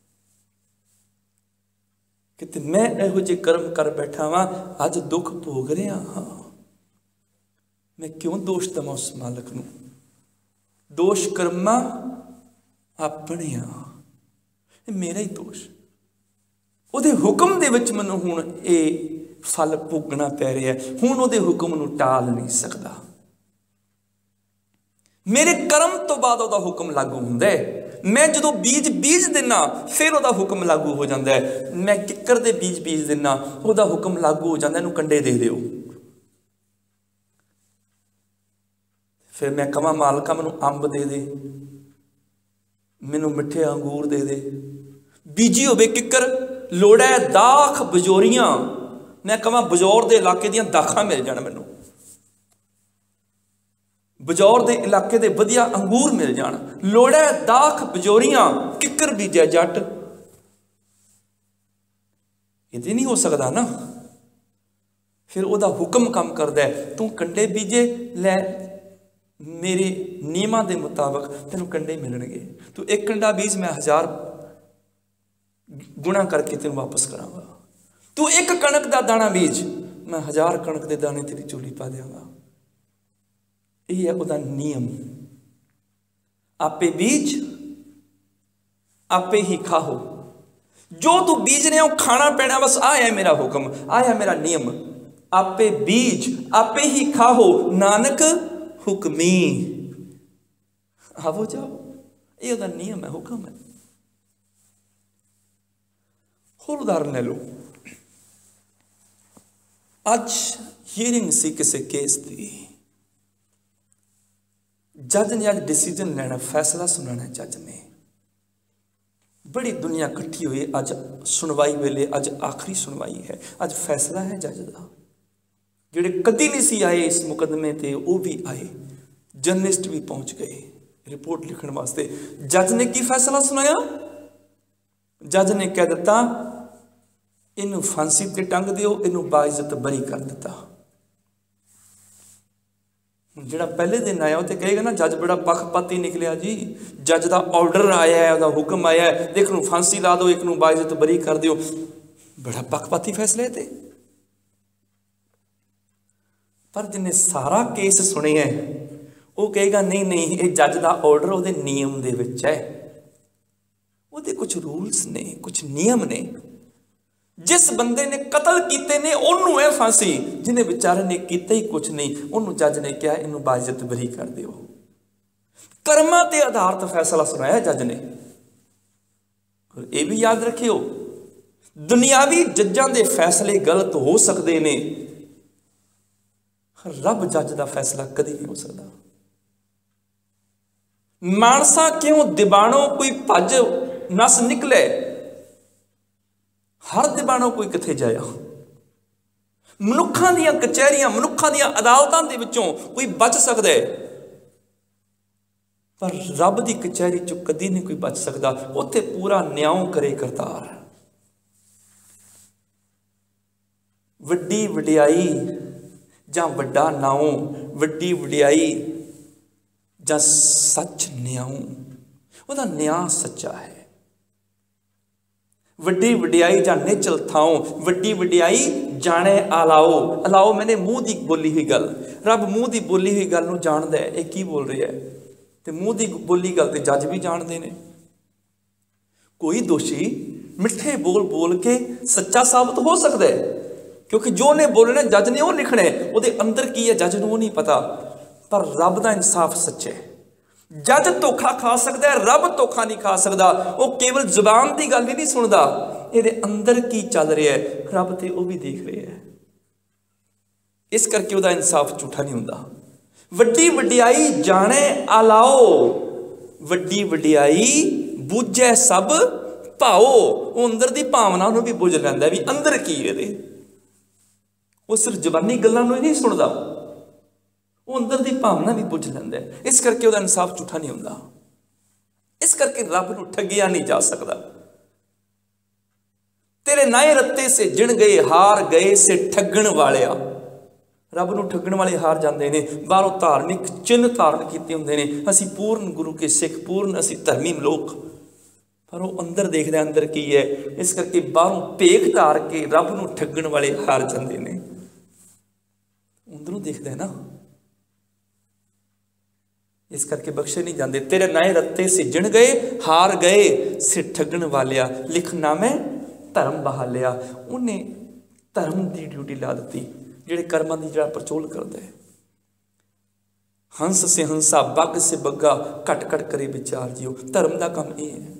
किते मैं इहो जिहे कर्म कर बैठा वां, अज दुख भोग रहा हाँ। मैं क्यों दोष दवां उस मालक नूं? दोष कर्मा अपनिया, मेरा ही दोष। उहदे हुक्म दे विच मैनूं हुण ये फल भोगना पै रहा है। हुण उहदे हुक्म नूं टाल नहीं सकदा। मेरे कर्म तो बाद उहदा हुक्म लागू हुंदा है। मैं जदों बीज बीज दिना फिर उहदा हुक्म लागू हो जाता है। मैं किकर दे बीज बीज दिना, उहदा हुक्म लागू हो जाता है, इहनूं कंडे दे दिओ। फिर मैं कहां मालका मैनूं अंब दे दे, मैनू मिठे अंगूर दे दे, बीजी होवे किकर, लोड़ है दाख बजोरियां, मैं कहां बजौर के इलाके दियां दाखां मिल जाण, मैनू बजौर के इलाके के वधिया अंगूर मिल जाण, लोड़ है दाख बजोरियां, किकर बीजे जट। ये नहीं हो सकता ना। फिर वह हुक्म काम करता है, तू कंडे बीजे लै, मेरे नियमां के मुताबिक तेन कंडे मिलणगे, तू एक कंडा बीज मैं 1000 गुणा करके तेन वापस करांगा, तू एक कणक का दाना बीज मैं 1000 कणक के दाने तेरी झोली पा देंगा। यही है वह नियम। आपे बीज आपे ही खाओ, जो तू बीज रहे हो खाना पैना, बस आया है मेरा हुक्म, आया मेरा नियम। आपे बीज आपे ही खाओ, नानक हुक्मी। आवो जाओ, ये वह नियम है, हुक्म है। होर उदाहरण ले लो, अज हीयरिंग सी किसी केस की, जज ने अज डिसीजन लेना, फैसला सुनाना। जज ने बड़ी दुनिया इकट्ठी हुई, अज सुनवाई वेले, अज आखिरी सुनवाई है, अज फैसला है जज का। जिहड़े कदी नहीं सी आए इस मुकदमे ते वो भी आए, जर्नलिस्ट भी पहुंच गए रिपोर्ट लिखण वास्ते। जज ने की फैसला सुनाया? जज ने कह दिता इनू फांसी ते टंग दिओ, इनू बाइज्जत बरी कर दिता। जिहड़ा पहले दिन आया वो कहेगा ना जज बड़ा पक्षपाती निकलिया जी, जज का ऑर्डर आया है, वह हुक्म आया है, एक नू फांसी ला दो, एक नू बाइज्जत बरी कर दिओ, बड़ा पक्षपाती फैसला है। पर जिन्हें सारा केस सुने है वो कहेगा नहीं नहीं, ये जज का ऑर्डर वो नियम दे विच है, वो कुछ रूल्स ने, कुछ नियम ने। जिस बंदे ने कतल किए ने उन्होंने है फांसी, जिन्हें बेचारे ने किया ही कुछ नहीं, उन्होंने जज ने कहा इनू बाइज्जत बरी कर दिओ। कर्मां ते आधारित फैसला सुनाया जज ने। और यह भी याद रखियो, दुनियावी जजां दे फैसले गलत हो सकते ने, रब जज का फैसला कभी नहीं हो सकता। मानसा क्यों दीवानों कोई भज नस निकले, हर दीवानों कोई किथे जाया। मनुखा दियां कचहरियां, मनुखा दियां अदालतां दे विचों कोई बच सकता है, पर रब की कचहरी चो कदी नहीं कोई बच सकता। उत्थे पूरा न्याय करे करतार। वड्डी वडियाई जां वड्डा नाओ, वड्डी वडियाई जां सच न्याओ, वह न्याय सच्चा है। वड्डी वडियाई जां निचल थाओ, वड्डी वडियाई जाने आलाओ। अलाओ मैंने मूँह की बोली हुई गल, रब मूँह की बोली हुई गल नूं जानदा है, ये की बोल रहा है, तो मूँह की बोली गल तो जज भी जानते हैं। कोई दोषी मिठे बोल बोल के सच्चा साबित हो सकता है, क्योंकि जो ने बोलना जज ने वो लिखना है, वो अंदर की है जज को नहीं पता। पर रब का इंसाफ सच है। जज धोखा खा सकता है, रब धोखा नहीं खा सकता। वो केवल जुबान की गल ही नहीं सुनता, ये अंदर की चल रहा है, रब तो वह भी देख रहे है। इस करके वह इंसाफ झूठा नहीं होता। वड्डी वडियाई जाने आलाओ, वड्डी वडियाई बूझे सब भाओ। वो अंदर की भावना भी बुझ लैंदा भी अंदर की है। वो सिर्फ जबानी गल्लां नूं नहीं सुनता, वो अंदर की भावना भी बुझ लैंदा है। इस करके वह इंसाफ झूठा नहीं होता। इस करके रब नूं ठगिया नहीं जा सकता। तेरे नाए रत्ते से जिण गए हार गए से ठगण वालिया। रब नूं ठगण वाले हार जाते हैं। बाहरों धार्मिक चिन्ह धारण किए होंगे ने, असीं पूर्ण गुरु के सिख, पूर्ण असीं धर्मी लोग, पर वो अंदर देखते अंदर की है। इस करके बाहरों भेख धार के रब नूं ठगण वाले हार जाते हैं। अंदरों देखते हैं ना, इस करके बख्शे नहीं जाते। तेरे नाए रत्ते से जिण गए हार गए से ठगण वालिया, लिख नामे धर्म बहालिया। उन्हें धर्म की ड्यूटी ला दी, जिहड़े कर्मां की जड़ा परचोल करता है। हंस से हंसा बग से बग्गा, घट घट करे विचार जियो। धर्म का काम यह है।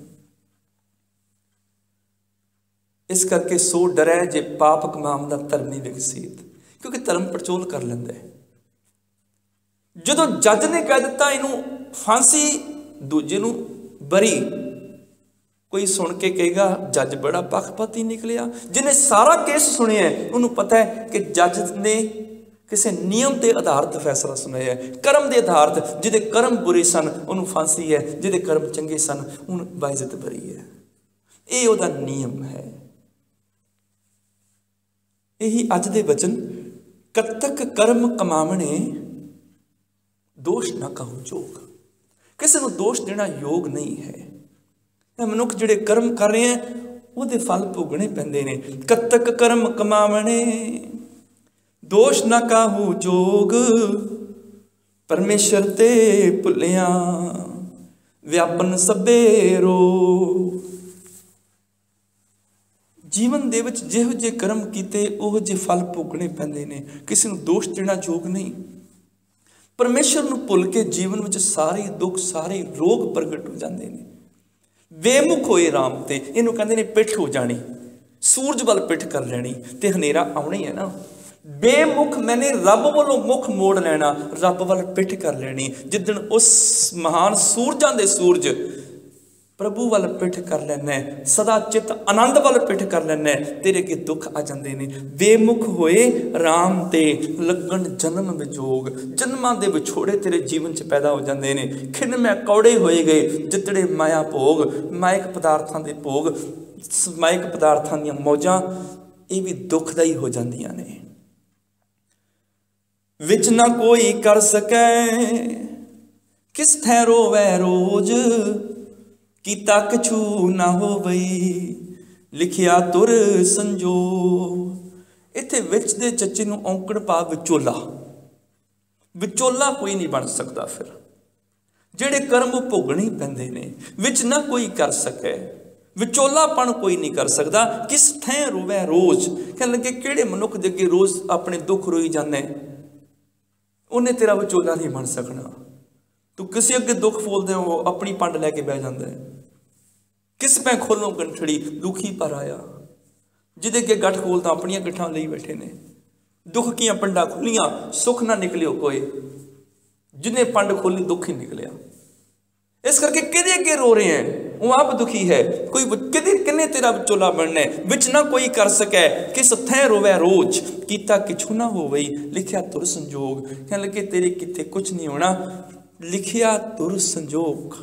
इस करके सो डरै जे पाप कमाम दा धर्म नहीं विकसित, क्योंकि धर्म परचोल कर लेंदा है। जो जज ने कह दिता इनू फांसी, दूजे नू बरी। कोई सुन के कहेगा जज बड़ा पक्षपाती निकलिया। जिन्हें सारा केस सुनिया उन्होंने पता है कि जज ने किसी नियम के आधारित फैसला सुनाया है, कर्म के आधारित। जिदे कर्म बुरे सन उन्होंने फांसी है, जिदे कर्म चंगे सन उन्होंने बाइज्जत बरी है। ये उहदा नियम है। यही अज दे वचन, कतक कर्म कमावणे दोष ना कहूं जोग। किसी को दोष देना योग नहीं है। मनुख जिहड़े कर्म कर रहे हैं उहदे फल भोगने पैंदे ने। कतक कर्म कमावणे दोष ना कहूं जोग, परमेश्वर ते भुलिया व्यापन सभे रोग। जीवन दे विच जिहो जे कर्म कीते उहो जे फल भोगने पैंदे ने। किसी को दोष देना योग नहीं। परमेश्वर नूं भुल के जीवन विच सारे दुख सारे रोग प्रगट हो जाते हैं। बेमुख होए राम ते, इनू कहते ने पिठ हो जानी, सूरज वाल पिठ कर लेनी ते हनेरा आउणा ही है ना। बेमुख मैंने रब वालों मुख मोड़ लेना, रब वाल पिठ कर लेनी। जिदन उस महान सूरजां दे सूरज प्रभु वाल पिठ कर लेना है, सदा चित आनंद वाल पिठ कर लेना है, तेरे के दुख आ जाते हैं। बेमुख होए राम ते लगन जन्म विजोग। जन्मां दे विछोड़े तेरे जीवन च पैदा हो जाते हैं। खिन मैं कौड़े होए गए जितने माया भोग। मायक पदार्थां दे भोग, मायक पदार्थां दी मौजां ये भी दुखदाई हो जांदियां ने। विच ना कोई कर सकै किस थैं रोवै रोज, कीता कछु ना हो बई लिखिया तुर संजो। इत्थे विच दे चच्चे नूं औंकड़ पा विचोला। विचोला कोई नहीं बन सकता। फिर जिहड़े कर्म भोगणे पैंदे ने, विच ना कोई कर सके, विचोलापन कोई नहीं कर सकता। किस थैं रोवै रोज, कहण लगे किहड़े मनुख दे अगे रोज अपने दुख रोई जाने, उन्हें तेरा विचोला नहीं बन सकना। तू किसी अगे दुख फोलदे हो अपनी पंड लैके बह जाता है। किस पै खोलों गंठड़ी दुखी पर आया, जिदे अगे गठ खोलता अपनिया गठा लई बैठे ने। दुख कियां पंडा खुलियां सुख ना निकलियो कोई, जिन्हें पंड खोली दुख ही निकलिया। इस करके किदे अगे रो रहे हैं, वो आप दुखी है। कोई किदे किन्ने तेरा विचोला बनना है। विच ना कोई कर सके किस थैं रोवै रोज, कीता किछु ना होवई लिखिया तुर संजोग। कहने लगे तेरे किथे कुछ नहीं होना, लिखिया तुर संजोग।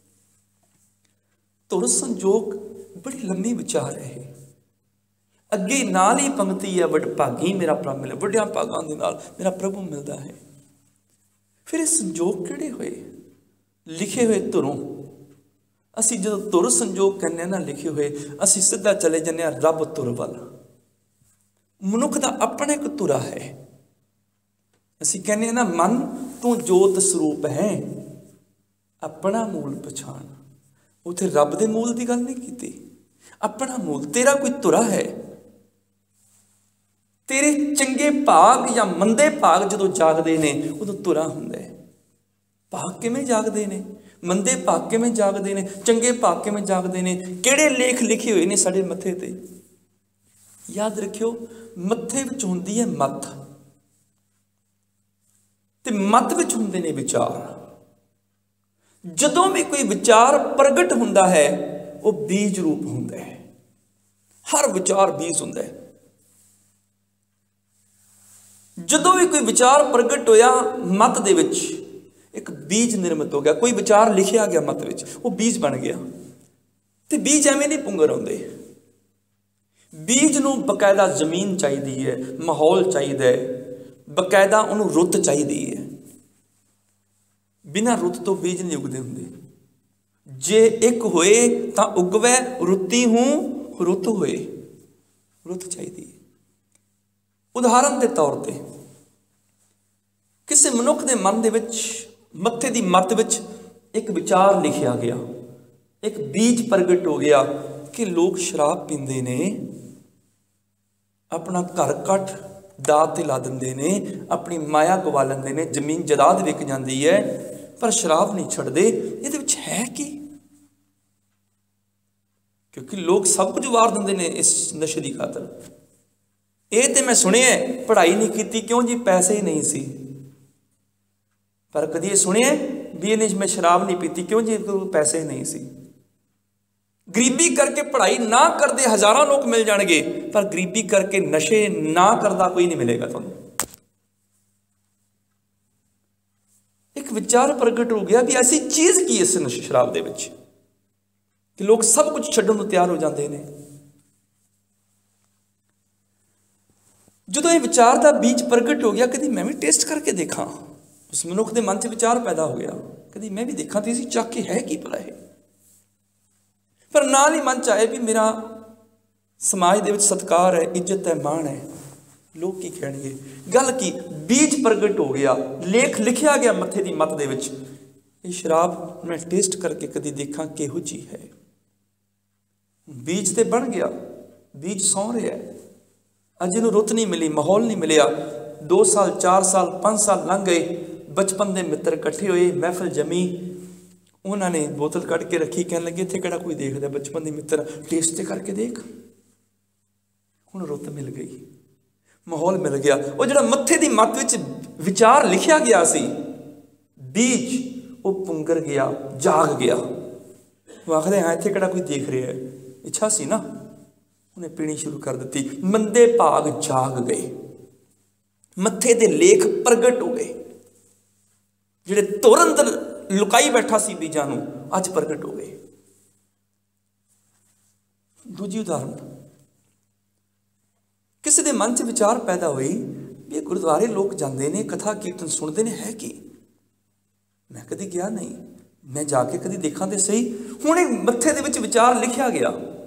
तुर संजोग बड़ी लंबी विचार है। अगे नाल ही पंक्ति है, वड भागी मेरा प्रभु मिले। वड्डियां भागां दे नाल मेरा प्रभु मिलता है। फिर संजोग किहड़े होए, लिखे हुए तुरों। असी जो तुर संजोग कहने ना लिखे हुए, असी सीधा चले जाने रब तुर वाल। मनुख दा अपना एक तुरा है। असी कहने ना मन तू जोत स्वरूप है, अपना मूल पछाण। उथे रब दे मूल की गल नहीं की। अपना मूल तेरा कोई तुरा है। तेरे चंगे भाग या मंदे भाग जो जागते ने उदों तुरा हुंदा है। भाग किवें जागते ने, मंदे भाग किवें जागते ने, चंगे भाग किवें जागते ने। किहड़े लेख लिखे हुए ने साडे मत्थे ते। याद रखियो मत्थे विच हुंदी है मत, ते मत विच हुंदे ने विचार। जदों भी कोई विचार प्रगट हुंदा है वो बीज रूप हुंदा है। हर विचार बीज हुंदा है। जदों भी कोई विचार प्रगट होया मत दे विच एक बीज निर्मित हो गया। कोई विचार लिखिया गया मत विच, वो बीज बन गया। ते बीज एवें नहीं पुंगर आउंदे। बीज नूं बकायदा जमीन चाहिदी है, माहौल चाहिदा है, बकायदा उन्होंने रुत चाहिदी है। बिना रुत तो बीज नहीं उगते होंगे। जे एक होए तां उगवै, रुती हूं रुत होए। रुत चाहिए। उदाहरण के तौर पर किसी मनुख के मन दे विच मत्थे की मत विच एक विचार लिखिया गया, एक बीज प्रगट हो गया कि लोग शराब पींदे ने, अपना घर कट दात ते ला दिंदे ने, अपनी माया गवा लेंदे ने, जमीन जायदाद विक जाती है, पर शराब नहीं छड्डदे। इहदे विच है कि क्योंकि लोग सब कुछ वार दिंदे ने इस नशे की खातर। ये तो मैं सुनिया पढ़ाई नहीं की, क्यों जी पैसे ही नहीं सी। पर कभी ये सुनिया भी इन्हें मैं शराब नहीं पीती, क्यों जी पैसे ही नहीं सी। गरीबी करके पढ़ाई ना करते हज़ारों लोग मिल जाएंगे, पर गरीबी करके नशे ना करता कोई नहीं मिलेगा तुहानूं। एक विचार प्रगट हो गया भी ऐसी चीज़ की इस नशे शराब दे विच कि लोग सब कुछ छड्डण नूं तैयार हो जाते हैं। जो ये विचार का बीज प्रगट हो गया, कभी मैं भी टेस्ट करके देखा, उस मनुख के मन च विचार पैदा हो गया, कभी मैं भी देखा तो इसी चख के है की भला है। पर नाल ही मन च आए भी मेरा समाज दे विच सत्कार है, इज्जत है, मान है, लोग की कहणगे। गल की बीज प्रगट हो गया, लेख लिखिया गया मत्थे दी मत दे विच, ये शराब मैं टेस्ट करके कभी देखा किहो जी है। बीज तो बन गया, बीज सौ रहा है, अज इनू रुत नहीं मिली, माहौल नहीं मिलिया। 2 साल 4 साल 5 साल लंघ गए, बचपन के मित्र इकट्ठे हुए, महफिल जमी, उन्होंने बोतल कढ़ के रखी, कह लगे इत्थे किहड़ा कोई देखदा, बचपन के मित्र टेस्ट ते करके देख। हुण रुत मिल गई, माहौल मिल गया, वो जिहड़ा मत्थे दी मत विच विचार लिखिया गया सी, बीज वो पुंगर गया, जाग गया। वो आखदे हाँ इत्थे किहड़ा कोई देख रहा है, इच्छा सी ना, उन्हें पीनी शुरू कर दी। मंदे भाग जाग गए, मत्थे दे लेख प्रगट हो गए, जिहड़े तुर अंदर लुकाई बैठा सी बीजां नूं अज प्रगट हो गए। दूजी उदाहरण, किसी के मन च विचार पैदा हुई भी गुरुद्वारे लोग जाते हैं, कथा कीर्तन सुनते हैं, है कि मैं कभी गया नहीं, मैं जाके कभी देखा तो सही। हुण मत्थे दे विच विचार लिखिया गया,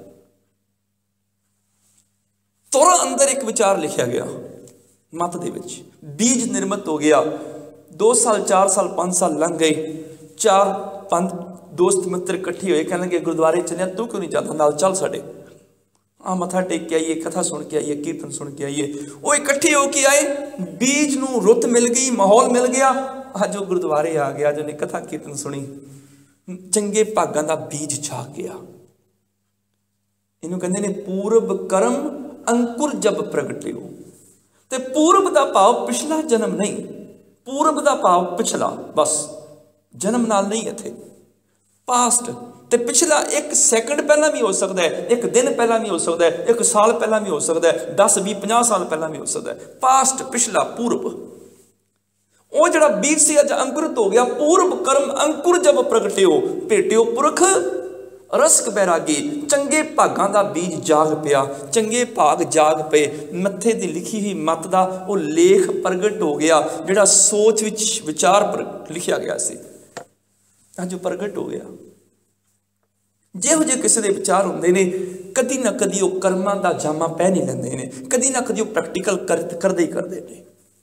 तुर अंदर एक विचार लिखिया गया, मत दे विच बीज निर्मित हो गया। 2 साल 4 साल 5 साल लंघ गए, 4-5 दोस्त मित्र इकट्ठे हुए, कह लगे गुरुद्वारे चलिया, तू क्यों नहीं जाता, नाल चल साडे, आ मत्था टेक के आइए, कथा सुन के आइए, कीर्तन सुन के आइए। वो इकट्ठे होके आए, बीज नूं रुत मिल गई, माहौल मिल गया, अज वो गुरुद्वारे आ गया, जिन्हें कथा कीर्तन सुनी, चंगे भागां दा बीज जाग गया। इनू कहंदे ने पूर्व कर्म अंकुर जब प्रगटियो। ते पूर्व का भाव पिछला जन्म नहीं, पूर्व का भाव पिछला, बस जन्म नाल नहीं, इत्थे पास्ट ते पिछला 1 सैकंड पहला भी हो सकता है, 1 दिन पहला भी हो सकता है, 1 साल पहला भी हो सकता है, 10 20 50 साल पहला भी हो सकता है। पास्ट पिछला पूर्व, वो जड़ा बीज से अज अंकुरित हो गया। पूर्व कर्म अंकुर जब प्रगटियो, भेटियो पुरख रसक बैरागी। चंगे भागां दा बीज जाग पिया, चंगे भाग जाग पे, मत्थे दी लिखी हुई मत दा वो लेख प्रगट हो गया, जिहड़ा सोच विच विचार पर लिखिया गया सी, अज प्रगट हो गया। जिहो जे किसी के विचार होंदे ने, कदी ना कदी वो कर्मां दा जामा पै नहीं लैंदे ने, कदी ना कदी वो प्रैक्टिकल करदे ही करदे ने।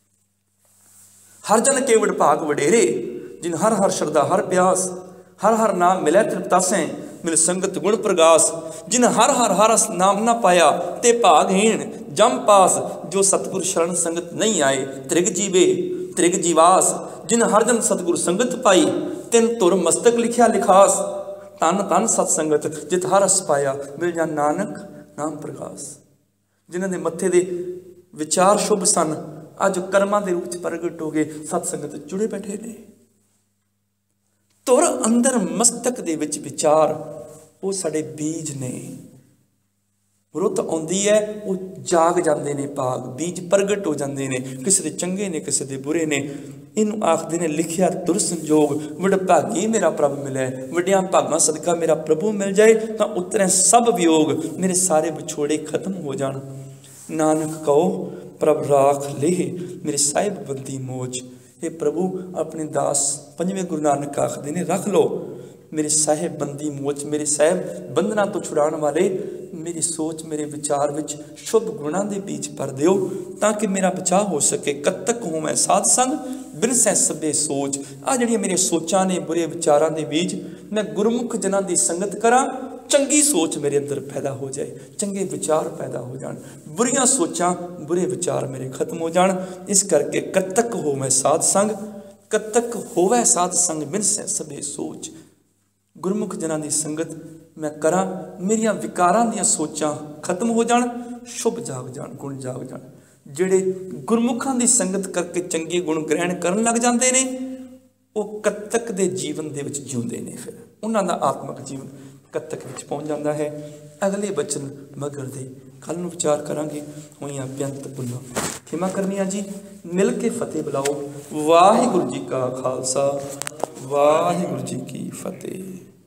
हर जन केवड़ भाग वडेरे, जिन हर हर श्रद्धा हर प्यास, हर हर नाम मिलै तृप्तासें, मिल संगत गुण प्रगास। जिन हर हर हर नाम ना पाया, ते भागहीन जम पास। जो सतगुर शरण संगत नहीं आए, त्रिग जीवे त्रिग जीवास। जिन हर जन सतगुर संगत पाई, तिन तुर मस्तक लिखिया लिखास। तन तन सतसंगत जित हर रस पाया, मिल जा नानक नाम प्रकाश। जिन्होंने मत्थे दे विचार शुभ सन, अज कर्मां दे रूप च प्रगट हो गए, सतसंगत जुड़े बैठे ने। तुर अंदर मस्तक दे विच विचार, वो साडे बीज ने। रुत आउंदी है, वो जाग जाते ने भाग, बीज प्रगट हो जाते हैं। किसी दे चंगे ने, किसी दे बुरे ने। इनू आखदे ने लिखिया तुर संजोग, वड भागी मेरा प्रभ मिले। वड्डियां भागां सदका मेरा प्रभु मिल जाए, तो उतरे सब वियोग, मेरे सारे विछोड़े खत्म हो जान। नानक कहो प्रभ राख ले, मेरे साहिब बंदी मोज। हे प्रभु अपने दास पंजवें गुरु नानक आखदे ने, रख लो मेरे साहिब बंदी मोच। मेरे साहिब बंधना तो छुड़ाने वाले, मेरी सोच मेरे विचार विच शुभ गुणों के बीज भर दिओ, ताकि मेरा बचाव हो सके। कद तक हूँ मैं साध संग, बिन सै सबे सोच। आ जिहड़ियां मेरी सोचां ने, बुरे विचारां दे बीज, मैं गुरमुख जनां दी संगत करा, चंगी सोच मेरे अंदर पैदा हो जाए, चंगे विचार पैदा हो जान, बुरियां सोचां बुरे विचार मेरे खत्म हो जान। इस करके कद तक हो मैं साध संग, कद तक होवै साध संग, बिन सै सबे सोच। गुरमुख जनां दी संगत मैं करा, मेरिया विकारां दियां सोचां खत्म हो जान, शुभ जाग जान, गुण जाग जान। जिहड़े गुरमुखां दी संगत करके चंगे गुण ग्रहण करन लग जाते हैं, वो कद तक दे जीवन दे विच जिउंदे ने। फिर उन्हां दा आत्मक जीवन ਕੱਤਕ ਵਿੱਚ ਪਹੁੰਚ ਜਾਂਦਾ ਹੈ। ਅਗਲੇ ਬਚਨ ਮਗਰ ਦੇ ਕੱਲ੍ਹ ਨੂੰ ਵਿਚਾਰ ਕਰਾਂਗੇ। ਹੋਈਆਂ ਬੇਅੰਤ ਭੁੱਲਾਂ ਖਿਮਾ ਕਰਨੀਆਂ ਜੀ। ਮਿਲ ਕੇ ਫਤਿਹ ਬੁਲਾਓ। ਵਾਹਿਗੁਰੂ ਜੀ ਕਾ ਖਾਲਸਾ, ਵਾਹਿਗੁਰੂ ਜੀ ਕੀ ਫਤਿਹ।